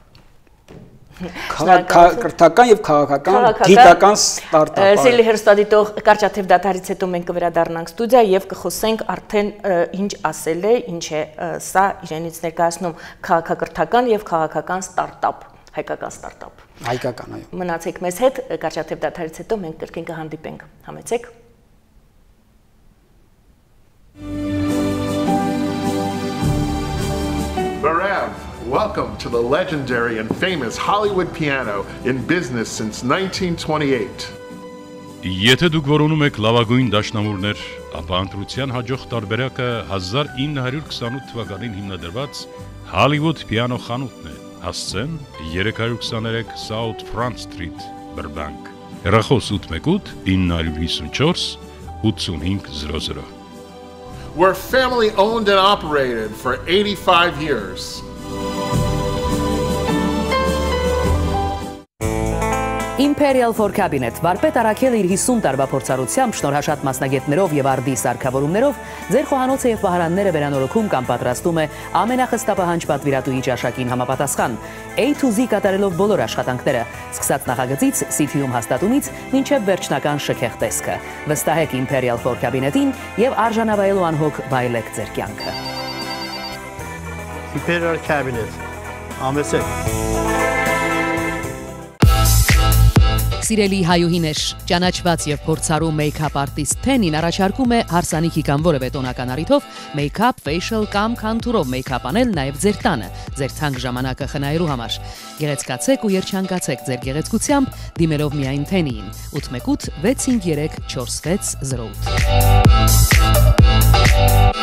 Քաղաքական եւ քաղաքական գիտական ստարտափ։
Սիրելի հեռուստադիտող, կարճատև դադարից հետո մենք կվերադառնանք ստուդիա եւ կխոսենք արդեն ինչ ասել է, ինչ է սա իրենից ներկայացնում քաղաքակրթական եւ քաղաքական ստարտափ, հայկական ստարտափ։
Հայկական, այո։
Մնացեք մեզ հետ, կարճատև դադարից հետո մենք կրկին կհանդիպենք։ Համեցեք։
Welcome to the legendary and famous Hollywood piano in business since 1928.
Եթե դուք որոնում եք լավագույն դաշնամուրներ, ապա ընտրության հաջող տարբերակը 1928 թվականին հիմնադրված Hollywood piano խանութն է, հասցեն 323 South Front Street, Burbank, հեռախոս 818 954 8500.
We're family owned and operated for 85 years.
Imperial for Cabinet վարպետ Արաքելը իր 50 տարվա փորձառությամբ շնորհաշատ մասնագետներով եւ արդի սարքավորումներով ձեր խոհանոցը եւ պահարանները վերանորոգում կամ պատրաստում է ամենախստապահանջ պատվիրատուի ճաշակին համապատասխան A to Z կատարելով բոլոր աշխատանքները, սկսած նախագծից, CT-ում հաստատումից մինչև վերջնական շքեղ տեսքը։ Վստահեք Imperial for Cabinet-ին եւ արժանավայելու անհոգ վայելեք ձեր կյանքը։
Imperial Cabinet ամեսեք
Սիրելի հայուհիներ, ճանաչված եւ փորձառու մեյքափ արտիստ Փենին առաջարկում է հարսանիքի կամ որևէ տոնական առիթով մեյքափ, ֆեյշլ կամ քանթուրով մեյքափ անել նաեւ ձեր տանը, ձեր թանկ ժամանակը խնայելու համար։ Գեղեցկացեք ու երջանկացեք ձեր գեղեցկությամբ դիմելով միայն Փենիին 818 653 4608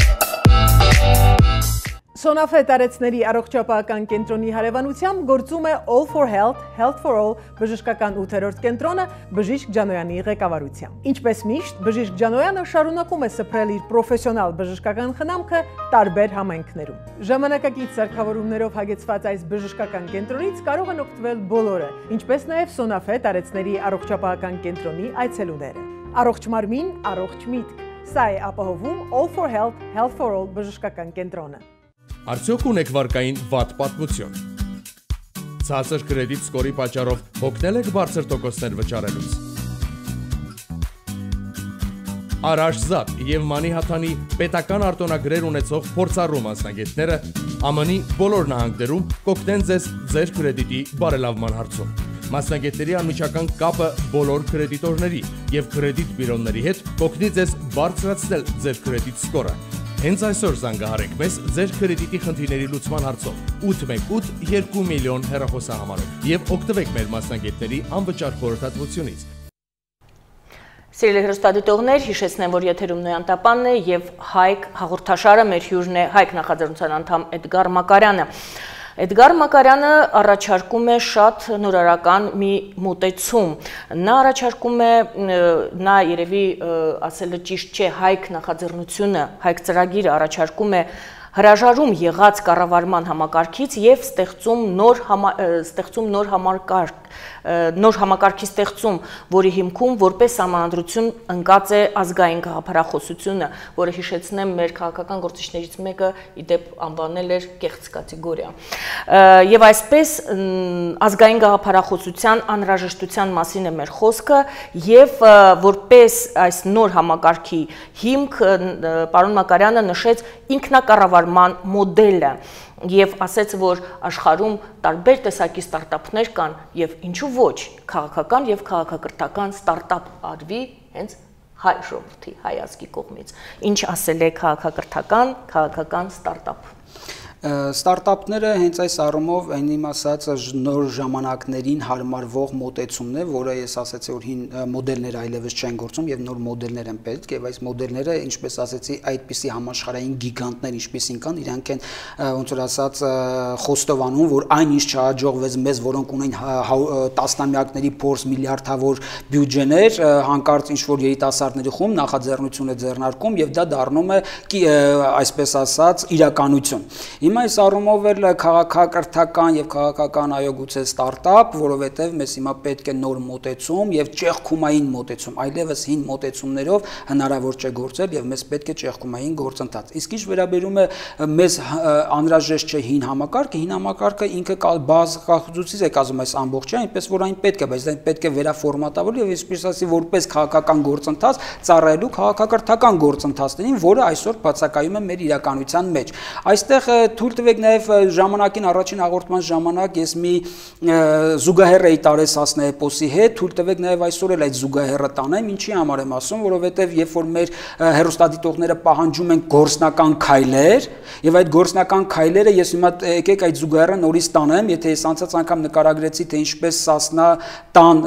Սոնաֆե տարեցների առողջապահական կենտրոնի հարևանությամբ գործում է All for Health, Health for All բժշկական 8-րդ կենտրոնը Բժիշկ Ջանոյանի ղեկավարությամբ։ Ինչպես միշտ, Բժիշկ Ջանոյանը շարունակում է սփռել իր պրոֆեսիոնալ բժշկական խնամքը տարբեր համայնքներում։ Ժամանակակից սարքավորումներով հագեցված այս բժշկական կենտրոնից կարող են օգտվել բոլորը, ինչպես նաև Սոնաֆե տարեցների առողջապահական կենտրոնի այցելուները։ Առողջ մարմին, առողջ միտք։ Սա է ապահովում All for Health, Health for All բժշկական կենտրոնը։
Արդյոք ունեք վարկային վատ պատմություն։ Ցածր կրեդիտ սկորի պատճառով հոգնել եք բարձր տոկոսներ վճարելուց։ Արաշզատ եւ Մանիհաթանի պետական արտոնագրեր ունեցող փորձառու մասնագետները ԱՄՆ-ի բոլոր նահանգներում կօգնեն ձեզ ձեր կրեդիտի բարելավման հարցում։ Մասնագետների անմիջական կապը բոլոր կրեդիտորների եւ կրեդիտ բյուրոների հետ կօգնի ձեզ բարձրացնել ձեր կրեդիտ սկորը։ Հենց այսօր զանգահարեք մեզ ձեր կրեդիտի խնդիրների լուծման հարցով 818 2 միլիոն հեռախոսահամարով եւ օգտվեք մեր մասնագետների անվճար խորհրդատվությունից։
Սիրելի հեռուստադիտողներ, հիշեցնեմ, որ եթերում Նոյան Տապանն է եւ Հայք հաղորդաշարը մեր հյուրն է Հայք նախաձեռնության անդամ Էդգար Մակարյանը։ Էդգար Մակարյանը առաջարկում է շատ նորարական մի մոտեցում։ Նա առաջարկում է, նա երևի ասելը ճիշտ չէ, Հայք նախաձեռնությունը, Հայք ծրագիրը առաջարկում է հրաժարում եղած կառավարման համակարգից եւ ստեղծում նոր համակարգի ստեղծում, որի հիմքում որպես սահմանադրություն ընկած է ազգային գաղափարախոսությունը, որը հիշեցնեմ մեր քաղաքական գործիչներից մեկը իդեպ անվանել էր կեղծ կատեգորիա։ Եվ այսպես ազգային գաղափարախոսության անհրաժեշտության մասին է մեր խոսքը եւ որպես այս նոր համակարգի հիմք պարոն Մակարյանը նշեց ինքնակառավարման մոդելը եւ ասեց, որ աշխարհում տարբեր տեսակի ստարտափներ կան եւ ինչու ոչ քաղաքական եւ քաղաքակրթական ստարտափ արվի հենց հայ ժողովրդի, հայ ազգի կողմից։ Ինչ ասել է քաղաքական ստարտափ։
Ստարտափները հենց այս առումով այն իմ ասած նոր ժամանակներին հարմարվող մոտեցումն է, որը ես ասացի, որ հին մոդելներ այլևս չեն գործում եւ նոր մոդելներ են պետք եւ այս մոդելները, ինչպես ասացի, այդպիսի համաշխարհային գիգանտներ, ինչպեսին կան, իրանք են ոնց որ ասած խոստովանում, որ այնինչ չհաջողվեց մեզ, որոնք ունեն տասնամյակների փորձ, միլիարդավոր բյուջեներ, հանկարծ ինչ որ երիտասարդների խումբ նախաձեռնություն է ձեռնարկում եւ դա դառնում է այսպես ասած իրականություն։ Հիմա այս առումով էլ քաղաքակրթական եւ քաղաքական այո գուցե ստարտափ, որովհետեւ մեզ հիմա պետք է նոր մոտեցում եւ ճեղքումային մոտեցում, այլևս հին մոտեցումներով հնարավոր չէ գործել եւ մեզ պետք է ճեղքումային գործընթաց։ Իսկ ինչ վերաբերում է մեզ անհրաժեշտ չէ հին համակարգը ինքը բազկախուզուցից է կազմում այս ամբողջը, այնպես որ այն պետք է, բայց այն պետք է վերաֆորմատավորել եւ այսպես ասի որպես քաղաքական գործընթաց ծառայելու քաղաքակրթական գործընթացներին, որը այսօր բացակայում է մեր իրականության մեջ։ Այստեղ թույլ տվեք նաև ժամանակին առաջին հաղորդման ժամանակ ես մի զուգահեռ էի տարես Հասնայեպոսի հետ, թույլ տվեք նաև այսօր էլ այդ զուգահեռը տանեմ, ինչի համար եմ ասում, որովհետև երբ որ մեր հեռուստադիտողները պահանջում են գործնական քայլեր, եւ այդ գործնական քայլերը ես հիմա եկեք այդ զուգահեռը նորից տանեմ, եթե ես անցած անգամ նկարագրեցի, թե ինչպես Սասնա տան,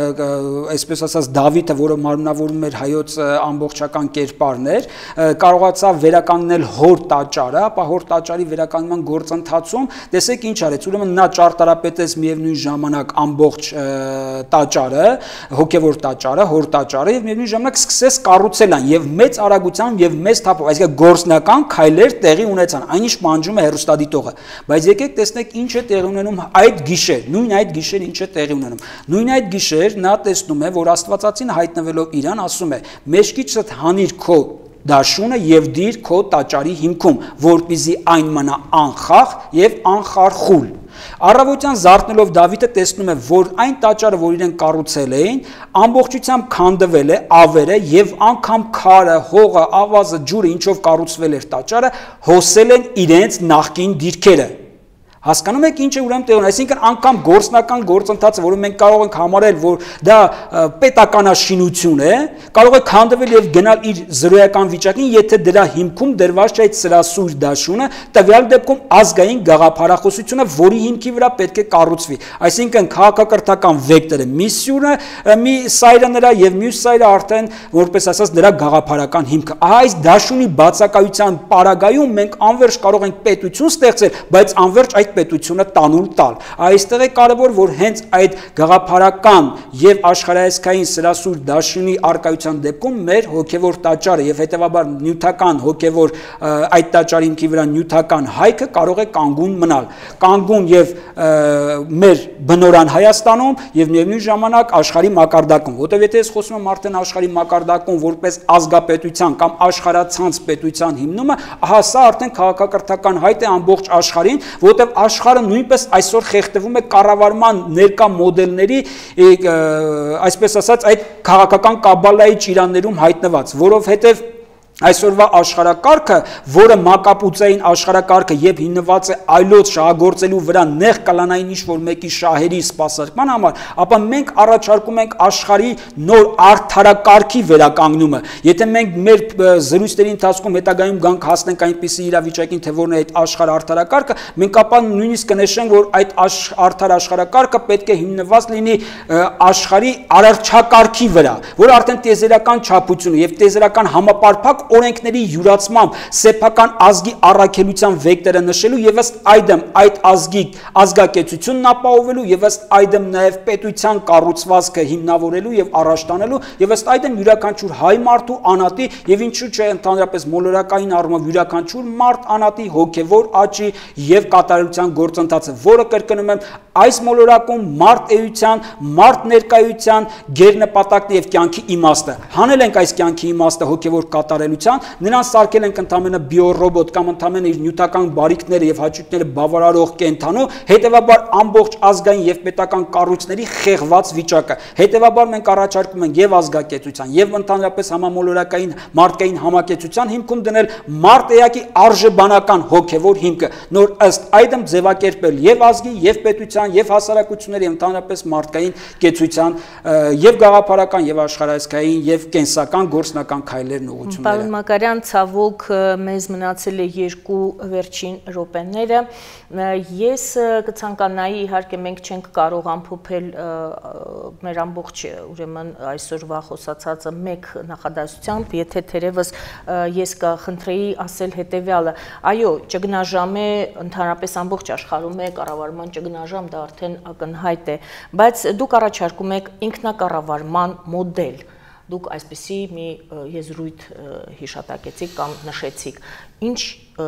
այսպես ասած Դավիթը, որը մարմնավորում էր հայոց ամբողջական կերպարներ, կարողացավ վերականգնել հոր տաճարը, ապա հոր տաճարի վերականգնման գործընթացում տեսեք ինչ արեց, ուրեմն նա ճարտարապետեց միևնույն ժամանակ ամբողջ տաճարը, հոգևոր տաճարը, հոր տաճարը եւ միևնույն ժամանակ սկսեց կառուցել այն եւ մեծ արագությամբ եւ մեծ թափով, այսինքն գործնական քայլեր տեղի ունեցան, այնինչ պահանջում է հեռուստադիտողը, բայց եկեք տեսնեք ինչ է տեղի ունենում այդ գիշեր, նույն այդ գիշեր ինչ է տեղի ունենում, նույն այդ գիշեր նա տեսնում է, որ Աստվածածին հայտնվելով իրան ասում է. «Մեջքիցդ հանիր քո դաշունը եւ դիր քո տաճարի հիմքում, որպեսզի այն մնա անխախ եւ անխարխուլ»։ Առավոտյան զարթնելով Դավիթը տեսնում է, որ այն տաճարը, որ իրեն կառուցել էին, ամբողջությամբ քանդվել է, ավերը եւ անգամ քարը, հողը, ավազը, ջուրը, ինչով կառուցվել էր տաճարը, հոսել են իրենց նախկին դիրքերը։ Հասկանում եք ինչ է ուրեմն տեղում, այսինքն անգամ գործնական գործընթացը, որը մենք կարող ենք համարել, որ դա պետականաշինություն է, կարող է քանդվել եւ գնալ իր զրոյական վիճակին, եթե դրա հիմքում դրված չէ այդ սրասույր դաշունը, տվյալ դեպքում ազգային գաղափարախոսությունը, որի հիմքի վրա պետք է կառուցվի։ Այսինքն քաղաքակրթական վեկտորը մի սյուրը, մի սայրը նրա եւ մյուս սայրը արդեն որպես ասած նրա գաղափարական հիմքը։ Ահա այս դաշունի բացակայության պարագայում մենք անverջ կարող ենք պետություն ստեղծել, բայց անverջ այդ պետությունը տանուլ տալ։ Այստեղ է կարևոր, որ հենց այդ գաղափարական եւ աշխարհայացքային սրասույր դաշունի արկայության դեպքում մեր հոգեվոր տաճարը եւ հետեւաբար նյութական հոգեվոր այդ տաճարի հիմքի վրա նյութական հայքը կարող է կանգուն մնալ, կանգուն եւ մեր բնորան Հայաստանում եւ միևնույն ժամանակ աշխարհի մակարդակում, որտեղ եթե ես խոսում եմ արդեն աշխարհի մակարդակում որպես ազգապետության կամ աշխարհացանց պետության հիմնումը, ահա սա արդեն քաղաքակրթական հայտ է ամբողջ աշխարհին, որտեղ աշխարհը նույնպես այսօր խեղդվում է կառավարման ներկա մոդելների, այսպես ասած, այդ քաղաքական կաբալայի ճիրաններում հայտնված, որովհետև այսօրվա աշխարհակարգը, որը մակապուծային աշխարհակարգը եւ հիմնված է այլոց շահագործելու վրա նեղ կլանային ինչ-որ մեկի շահերի սպասարկման համար, ապա մենք առաջարկում ենք աշխարհի նոր արդարակարգի վերականգնումը։ Եթե մենք մեր զրույցների ընթացքում հետագայում գանք հասնենք այնպիսի իրավիճակին, թե որն է այդ աշխարհ արդարակարգը, մենք ապա նույնիսկ կնշենք, որ այդ արդար աշխարհակարգը պետք է հիմնված լինի աշխարհի արարչակարգի վրա, որ արդեն տիեզերական չափություն եւ տիեզերական համապարփակ օրենքների յուրացմամբ սեփական ազգի առաքելության վեկտորը նշելու եւ ըստ այդմ այդ ազգի ազգակեցությունն ապահովելու եւ ըստ այդմ նաեւ պետության կառուցվածքը հիմնավորելու եւ առաջ տանելու եւ ըստ այդմ յուրաքանչյուր հայ մարդու անատի եւ ինչու՞ չէ ընդհանրապես մոլորակային առումով յուրաքանչյուր մարդ անատի հոգեվոր աճի եւ կատարելության գործընթացը, որը կրկնում եմ այս մոլորակում մարդ էության, մարդ ներկայության գերնպատակն եւ կյանքի իմաստը։ Հանել ենք այս կյանքի իմաստը հոգեվոր կատարելության, նրան սարքել ենք ընդամենը բիոռոբոտ կամ ընդամենը իր նյութական բարիքները եւ հաճույքները բավարարող կենթանու, հետեւաբար ամբողջ ազգային եւ պետական կառույցների խեղված վիճակը։ Հետեւաբար մենք առաջարկում ենք եւ ազգակեցության եւ ընդհանրապես համամոլորակային մարդկային համակեցության հիմքում դնել մարդ էակի արժեբանական հոգեվոր հիմքը, նոր ըստ այդմ ձևակերպել եւ ազգի եւ պետության եւ հասարակությունների ընդհանրապես մարդկային կեցության եւ գաղափարական եւ աշխարհայացքային եւ կենսական գործնական քայլերն ուղղությունները։
Պարոն Մակարյան, ցավոք մեզ մնացել է 2 վերջին րոպեները։ Ես կցանկանայի, իհարկե մենք չենք կարող ամփոփել մեր ամբողջ ուրեմն այսօրվա խոսացածը մեկ նախադասությամբ, եթե թերևս ես կխնդրեի ասել հետեւյալը. այո, ճգնաժամ է, ընդհանրապես ամբողջ աշխարհում է կառավարման ճգնաժամ, դա արդեն ակնհայտ է, բայց դուք առաջարկում եք ինքնակառավարման մոդել։ Դուք այսպիսի մի եզրույթ հիշատակեցիք կամ նշեցիք։ Ինչ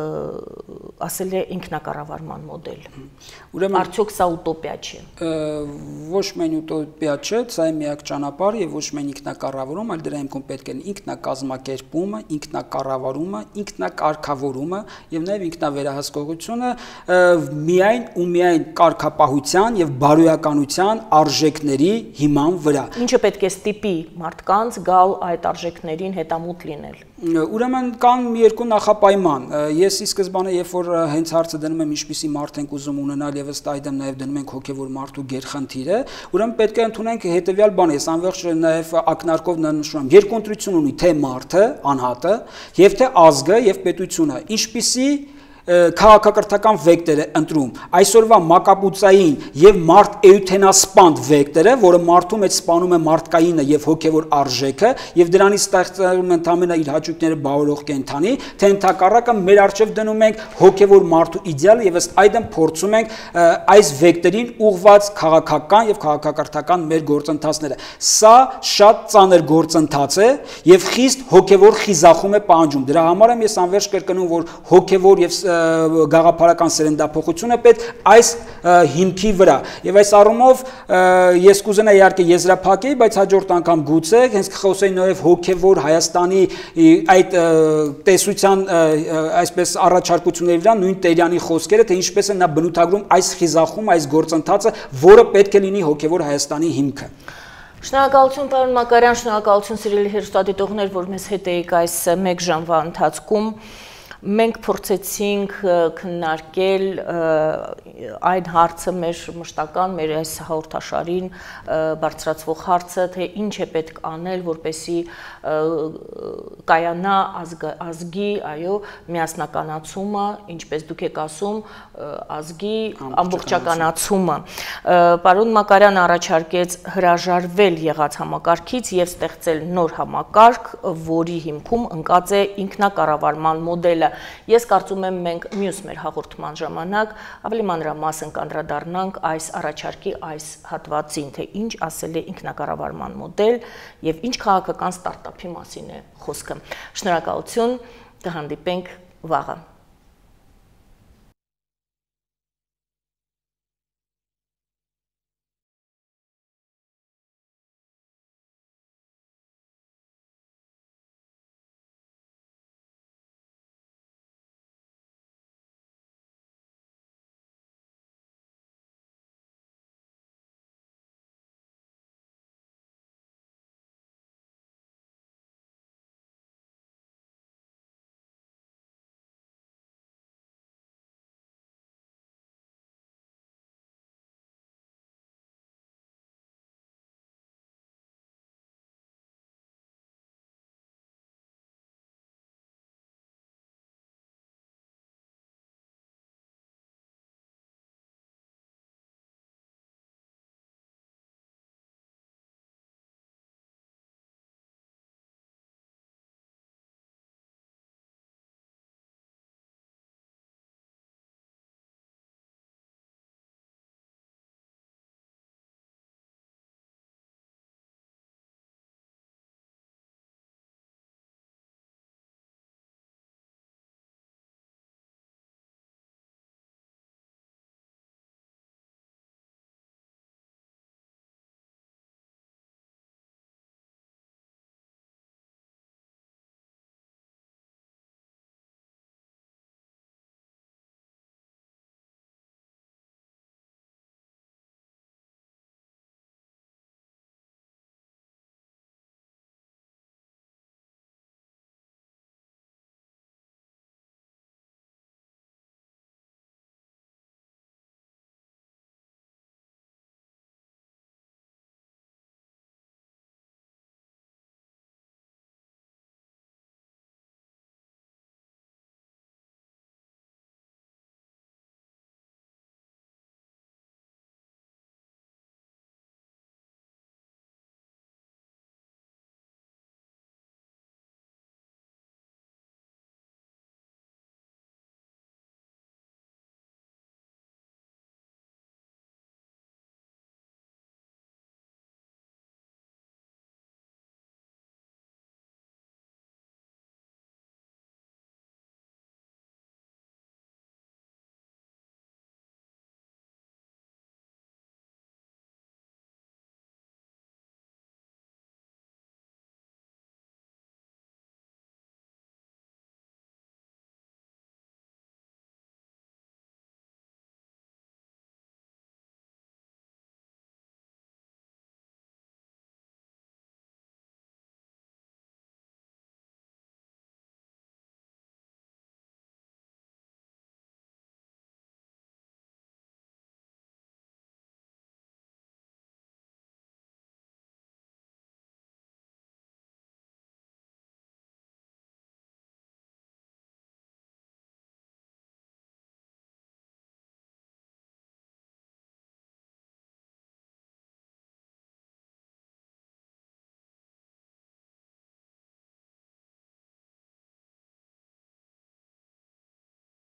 ասել է ինքնակառավարման մոդել։ Ուրեմն արդյոք սա ուտոպիա չէ։
Ոչ միայն ուտոպիա չէ, սա է միակ ճանապարհը եւ ոչ միայն ինքնակառավարում, այլ դրա հիմքում պետք է ինքնակազմակերպումը, ինքնակառավարումը, ինքնակարգավորումը եւ նաեւ ինքնավերահսկողությունը միայն ու միայն կարգապահության եւ բարոյականության արժեքների հիման վրա։
Ինչը պետք է ստիպի մարդկանց գալ այդ արժեքներին հետամուտ լինել։
Ուրեմն կան մի երկու նախապայման։ Ես ի սկզբանե, երբ որ հենց հարցը դնում եմ ինչպիսի մարդ ենք ուզում ունենալ եւ ըստ այդմ նաեւ դնում ենք հոգեվոր մարդու գերխնդիրը, ուրեմն պետք է ընդունենք հետեւյալ բան, ես անվերջ նաեւ ակնարկով նշում եմ, երկու ընտրություն ունի թե մարդը, անհատը, եւ թե ազգը եւ պետությունը, ինչպիսի քաղաքակրթական վեկտոր է ընտրում։ Այսօրվա մակաբուծային եւ մարդ էութենասպանդ վեկտորը, որը մարդու մեջ սպանում է մարդկայինը եւ հոգեվոր արժեքը, եւ դրանից ստեղծում են ամենը իր հաճույքները բավարարող կենթանի, թե ընդհակառակը մեր արժեվ դնում ենք հոգեվոր մարդու իդեալը եւ ըստ այդմ փորձում ենք այս վեկտորին ուղղված քաղաքական եւ քաղաքակրթական մեր գործընթացները։ Սա շատ ծանր գործընթաց է եւ խիստ հոգեվոր խիզախում է պահանջում։ Դրա համար եմ ես անվերջ կրկնում, որ հոգեվոր եւ գաղափարական սերնդափոխությունը պետք այս հիմքի վրա։ Եվ այս առումով ես կուզենայի իհարկե եզրափակեի, բայց հաջորդ անգամ գուցե հենց խոսեի նաեւ հոգեվոր Հայաստանի այդ տեսության այսպես առաջարկությունների վրա նույն Տերյանի խոսքերը, թե ինչպես է նա բնութագրում այս խիզախում, այս գործընթացը, որը պետք է լինի հոգեվոր Հայաստանի հիմքը։
Շնորհակալություն պարոն Մակարյան, շնորհակալություն սիրելի հեռուստադիտողներ, որ մեզ հետ եք այս 1 ժամվա ընթացքում։ Մենք փորձեցինք քննարկել այն հարցը մեր մշտական, մեր այս հաղորդաշարին բարձրացվող հարցը, թե ինչ է պետք անել, որպեսզի կայանա ազգի, այո, միասնականացումը, ինչպես դուք եք ասում, ազգի ամբողջականացումը։ Պարոն Մակարյանը առաջարկեց հրաժարվել եղած համակարգից եւ ստեղծել նոր համակարգ, որի հիմքում ընկած է ինքնակառավարման մոդելը։ Ես կարծում եմ մենք մյուս մեր հաղորդման ժամանակ ավելի մանրամասն կանդրադառնանք այս առաջարկի այս հատվածին, թե ինչ ասել է ինքնակառավարման մոդել եւ ինչ քաղաքական ստարտափի մասին է խոսքը։ Շնորհակալություն, կհանդիպենք վաղը։